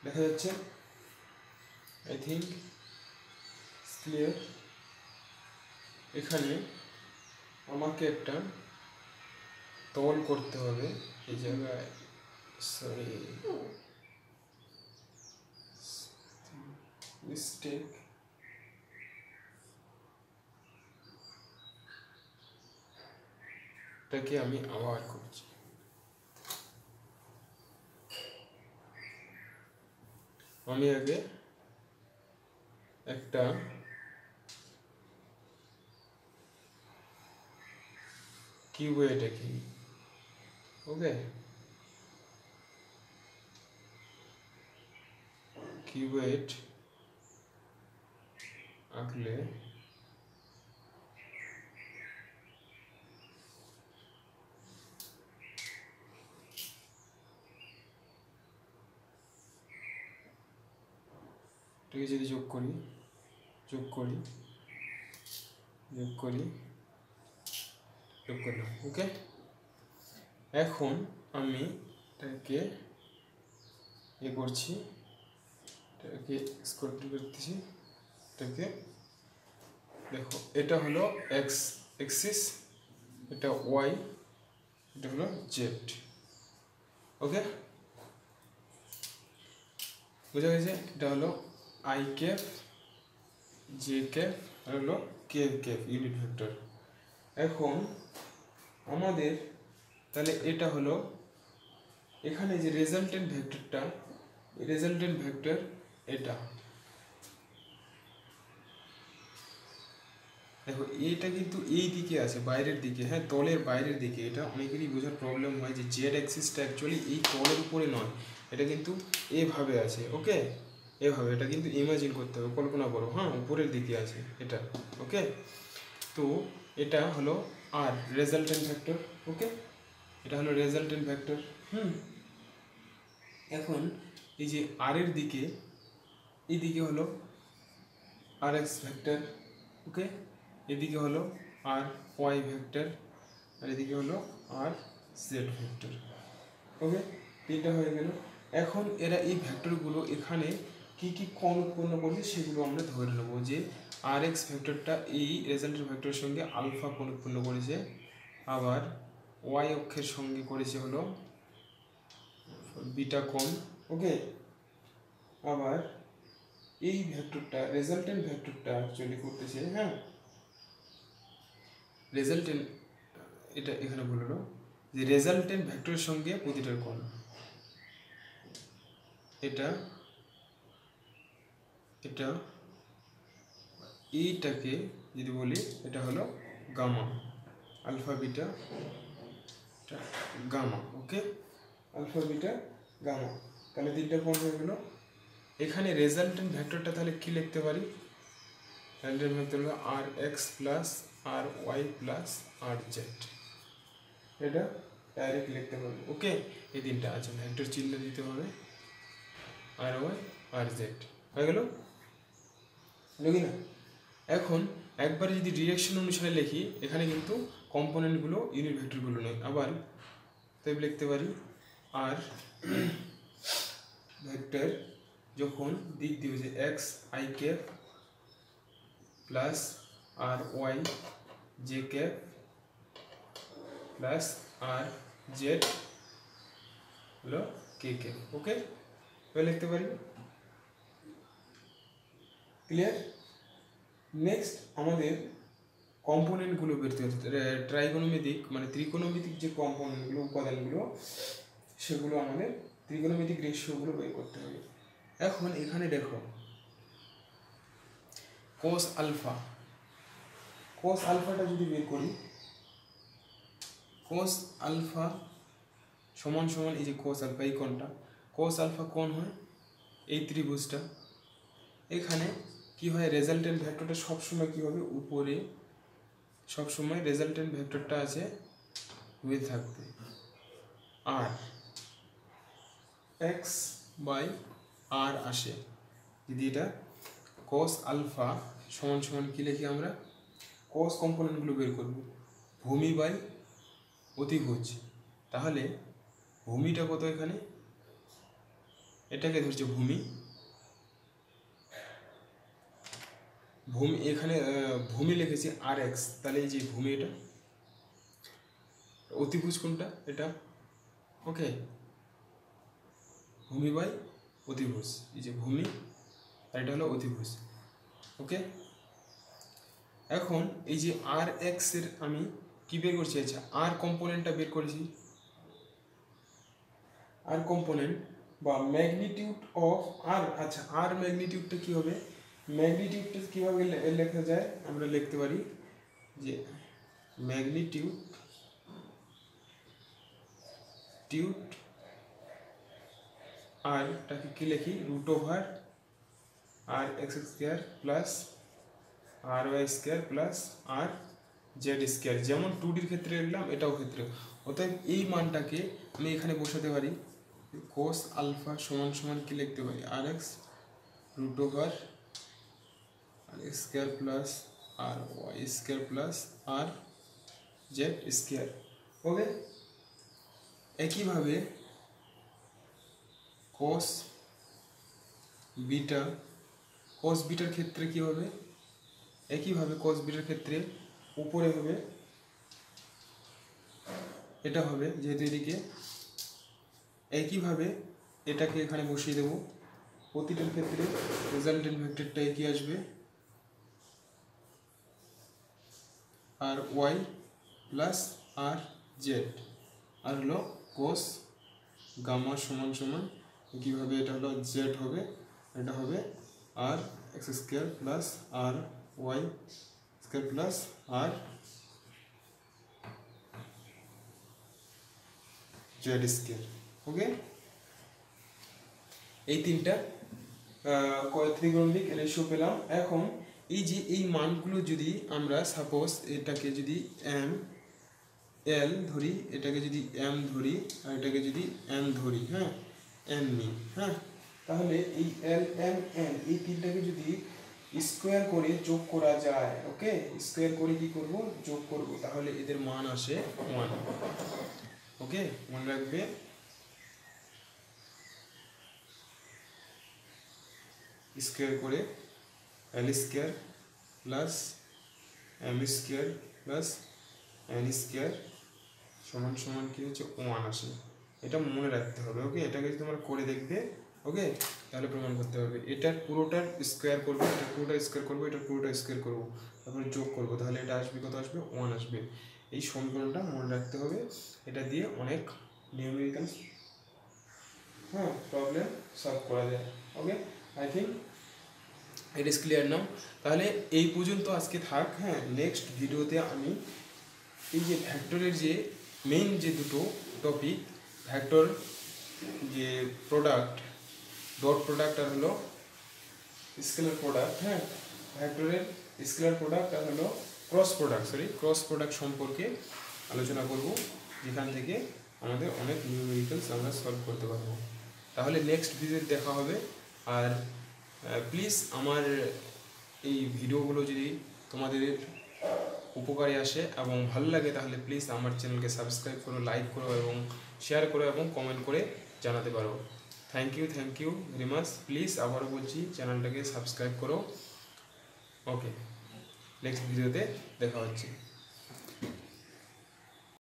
দেখা যাচ্ছে? I think clear. এখানে আমাকে একটা তল করতে হবে এই জায়গায়, সরি মিস্টেক, এটাকে আমি আবার করছি। আমি আগে একটা কিউবেট আঁকি, ওকে, কিউবেট আঁকলে এটাকে যদি যোগ করি যোগ করি যোগ করি যোগ করলাম, ওকে। এখন আমি এটাকে এ করছি, এটাকে স্ক্রল করতেছি, এটাকে দেখো, এটা হলো এক্স এক্সিস, এটা ওয়াই, এটা হলো জেড, ওকে, বুঝা গেছে? এটা হলো আই ক্যাপ, জে ক্যাপ, আর হলো কে ক্যাপ, ইউনিট ভেক্টর। এখন আমাদের তাহলে এটা হলো এখানে যে রেজাল্টেন্ট ভেক্টরটা, রেজাল্টেন্ট ভেক্টর এটা, দেখো এইটা কিন্তু এই দিকে আছে, বাইরের দিকে, হ্যাঁ, তলের বাইরের দিকে। এটা অনেকেরই বোঝার প্রবলেম হয় যে জেড অ্যাক্সিসটা অ্যাকচুয়ালি এই তলের উপরে নয়, এটা কিন্তু এভাবে আছে, ওকে, এভাবে। এটা কিন্তু ইমাজিন করতে হবে, কল্পনা করো, হ্যাঁ, উপরের দিকে আছে এটা, ওকে। তো এটা হলো আর রেজাল্টেন্ট ভেক্টর, ওকে, এটা হলো রেজাল্টেন্ট ভেক্টর। হুম, এখন এই যে আর এর দিকে, এইদিকে হলো আর এক্স ভেক্টর, ওকে, এদিকে হলো আর ওয়াই ভেক্টর, আর এদিকে হলো আর জেড ভেক্টর, ওকে, তিনটা হয়ে গেল। এখন এরা এই ভেক্টরগুলো এখানে কি কি কোণ উৎপন্ন করছে সেগুলো আমরা ধরে নেবো, যে আর এক্স ভেক্টরটা এই রেজাল্টের ভেক্টরের সঙ্গে আলফা কোণ উৎপন্ন করেছে, আবার ওয়াই অক্ষের সঙ্গে করেছে হলো বিটা কোণ, ওকে, আবার এই ভেক্টরটা রেজাল্টেন্ট ভেক্টরটা অ্যাকচুয়ালি করতেছে, হ্যাঁ, রেজাল্টেন্ট, এটা এখানে বলে দাও যে রেজাল্টেন্ট ভেক্টরের সঙ্গে প্রতিটার কোণ, এটা এটা এইটাকে যদি বলি, এটা হলো gamma, alpha beta gamma, okay, alpha beta gamma. তাহলে তিনটা কোণ হয়ে গেল। এখানে রেজাল্টেন্ট ভেক্টরটা তাহলে কি লিখতে পারি? রেজাল্টেন্ট ভেক্টর হলো আর এক্স প্লাস আর ওয়াই প্লাস আর জেড, এটা ডাইরেক্ট লিখতে পারবো, ওকে। এই তিনটা আছে, ভেক্টর চিহ্ন দিতে হবে, আর ওয়াই আর জেড, হয়ে গেল, হলো কি না? এখন একবারে যদি ডিরেকশন অনুসারে লিখি, এখানে কিন্তু কম্পোনেন্টগুলো ইউনিট ভেক্টরগুলো নয়, আবার তাই লিখতে পারি আর ভেক্টর যখন দিক দিবে যে x i cap plus R y j cap plus r z হলো কে ক্যাপ, ওকে, এবার লিখতে পারি, ক্লিয়ার। নেক্সট আমাদের কম্পোনেন্টগুলো বের করতে হবে, ট্রাইগোনোমেট্রিক মানে ত্রিকোণমিতিক যে কম্পোনেন্টগুলো, উপাদানগুলো, সেগুলো আমাদের ত্রিকোণমিতিক রেশিওগুলো বের করতে হবে। এখন এখানে দেখো কোস আলফা, কোস আলফাটা যদি বের করি, কোস আলফা সমান সমান এই যে কোস আলফা, এই কোণটা কোস আলফা কোণ হয় এই ত্রিভুজটা। এখানে কি হয়, রেজাল্টেন্ট ভেক্টরটা সবসময় কি হবে, উপরে সবসময় রেজাল্টেন্ট ভেক্টরটা আছে হয়ে থাকবে, আর এক্স বাই আর আসে। যদি এটা কোস আলফা সমান সমান কি লিখি আমরা, কোস কম্পোনেন্টগুলো বের করব, ভূমি বাই অতিভুজ। তাহলে ভূমিটা কত, এখানে এটাকে ধরছে ভূমি, ভূমি এখানে ভূমি লিখেছি আর এক্স, তাহলে এই যে ভূমি, এটা অতিভুজ কোনটা, এটা ওকে, ভূমি বাই অতিভুজ, এই যে ভূমি আর এটা হলো অতিভুজ ওকে। এখন এই যে আর এক্স এর আমি কি বের করছি, আচ্ছা আর কম্পোনেন্টটা বের করেছি, আর কম্পোনেন্ট বা ম্যাগনিটিউড অফ আর, আচ্ছা আর ম্যাগনিটিউডটা কি হবে, ম্যাগনিটিউডটা কীভাবে লেখা যায়, আমরা লিখতে পারি যে ম্যাগনিটিউড টিউড আরটাকে কী লিখি, root over r x square plus আর y square plus r z square, যেমন টু ডির ক্ষেত্রে লিখলাম এটাও ক্ষেত্রে। অতএব এই মানটাকে আমি এখানে বসাতে পারি, কোস আলফা সমান সমান কি লিখতে পারি, r x root over r x square plus আর y square plus r z square okay. একইভাবে কোস বিটা, কোস বিটার ক্ষেত্রে কি হবে, একইভাবে কোস বিটার ক্ষেত্রে উপরে হবে এটা হবে, যেহেতু এদিকে একইভাবে এটাকে এখানে বসিয়ে দেব, প্রতিটার ক্ষেত্রে রেজাল্টেন্ট ভেক্টরটা একই আসবে, r y plus r z, আর হলো কোস গামা সমান সমান কীভাবে, এটা হলো জেড হবে, এটা হবে আর এক্স স্কোয়ার প্লাস আর y square plus r z square okay. এই তিনটা ত্রিকোণমিতিক রেশিও পেলাম। এখন এই যে এই মানগুলো যদি আমরা সাপোজ এটাকে যদি এম এল ধরি, এটাকে যদি এম ধরি আর এটাকে যদি এন ধরি, হ্যাঁ এন নিই, হ্যাঁ তাহলে এই এল এম এন এই তিনটাকে যদি স্কোয়ার করে যোগ করা যায়, ওকে স্কোয়ার করে কি করব, যোগ করব, তাহলে এদের মান আসে ওয়ান ওকে। মনে রাখবে স্কোয়ার করে l square plus m square plus n square সমান সমান কি হচ্ছে ওয়ান আসে, এটা মনে রাখতে হবে ওকে। এটাকে যদি তোমরা করে দেখবে ওকে, তাহলে প্রমাণ করতে পারবে। এটার পুরোটার স্কোয়ার করবো, এটা পুরোটা স্কোয়ার করবো, এটা পুরোটা স্কোয়ার করবো, তারপরে যোগ করবো, তাহলে এটা আসবে কত আসবে, ওয়ান আসবে। এই সমীকরণটা মনে রাখতে হবে, এটা দিয়ে অনেক নিউমেরিক্যাল হ্যাঁ প্রবলেম সলভ করা যায় okay. I think it is clear now. তাহলে এই পর্যন্ত আজকে থাক, হ্যাঁ নেক্সট ভিডিওতে আমি এই যে ভেক্টরের যে মেইন যে দুটো টপিক, ভেক্টর যে প্রোডাক্ট, ডট প্রোডাক্ট আর হলো স্কেলার প্রোডাক্ট, হ্যাঁ ভেক্টরের স্কেলার প্রোডাক্ট আর হলো cross product, sorry cross product সম্পর্কে আলোচনা করব, যেখান থেকে আমাদের অনেক নিউমেরিক্যালস আমরা সলভ করতে পারবো। তাহলে নেক্সট ভিডিওতে দেখা হবে। আর প্লিজ আমার এই ভিডিওগুলো যদি তোমাদের উপকারে আসে এবং ভালো লাগে, তাহলে প্লিজ আমার চ্যানেলকে সাবস্ক্রাইব করো, লাইক করো এবং শেয়ার করো এবং কমেন্ট করে জানাতে পারো। Thank you thank you very much. Please আবারও বলছি চ্যানেলটাকে সাবস্ক্রাইব করো ওকে। নেক্সট ভিডিওতে দেখা হচ্ছে।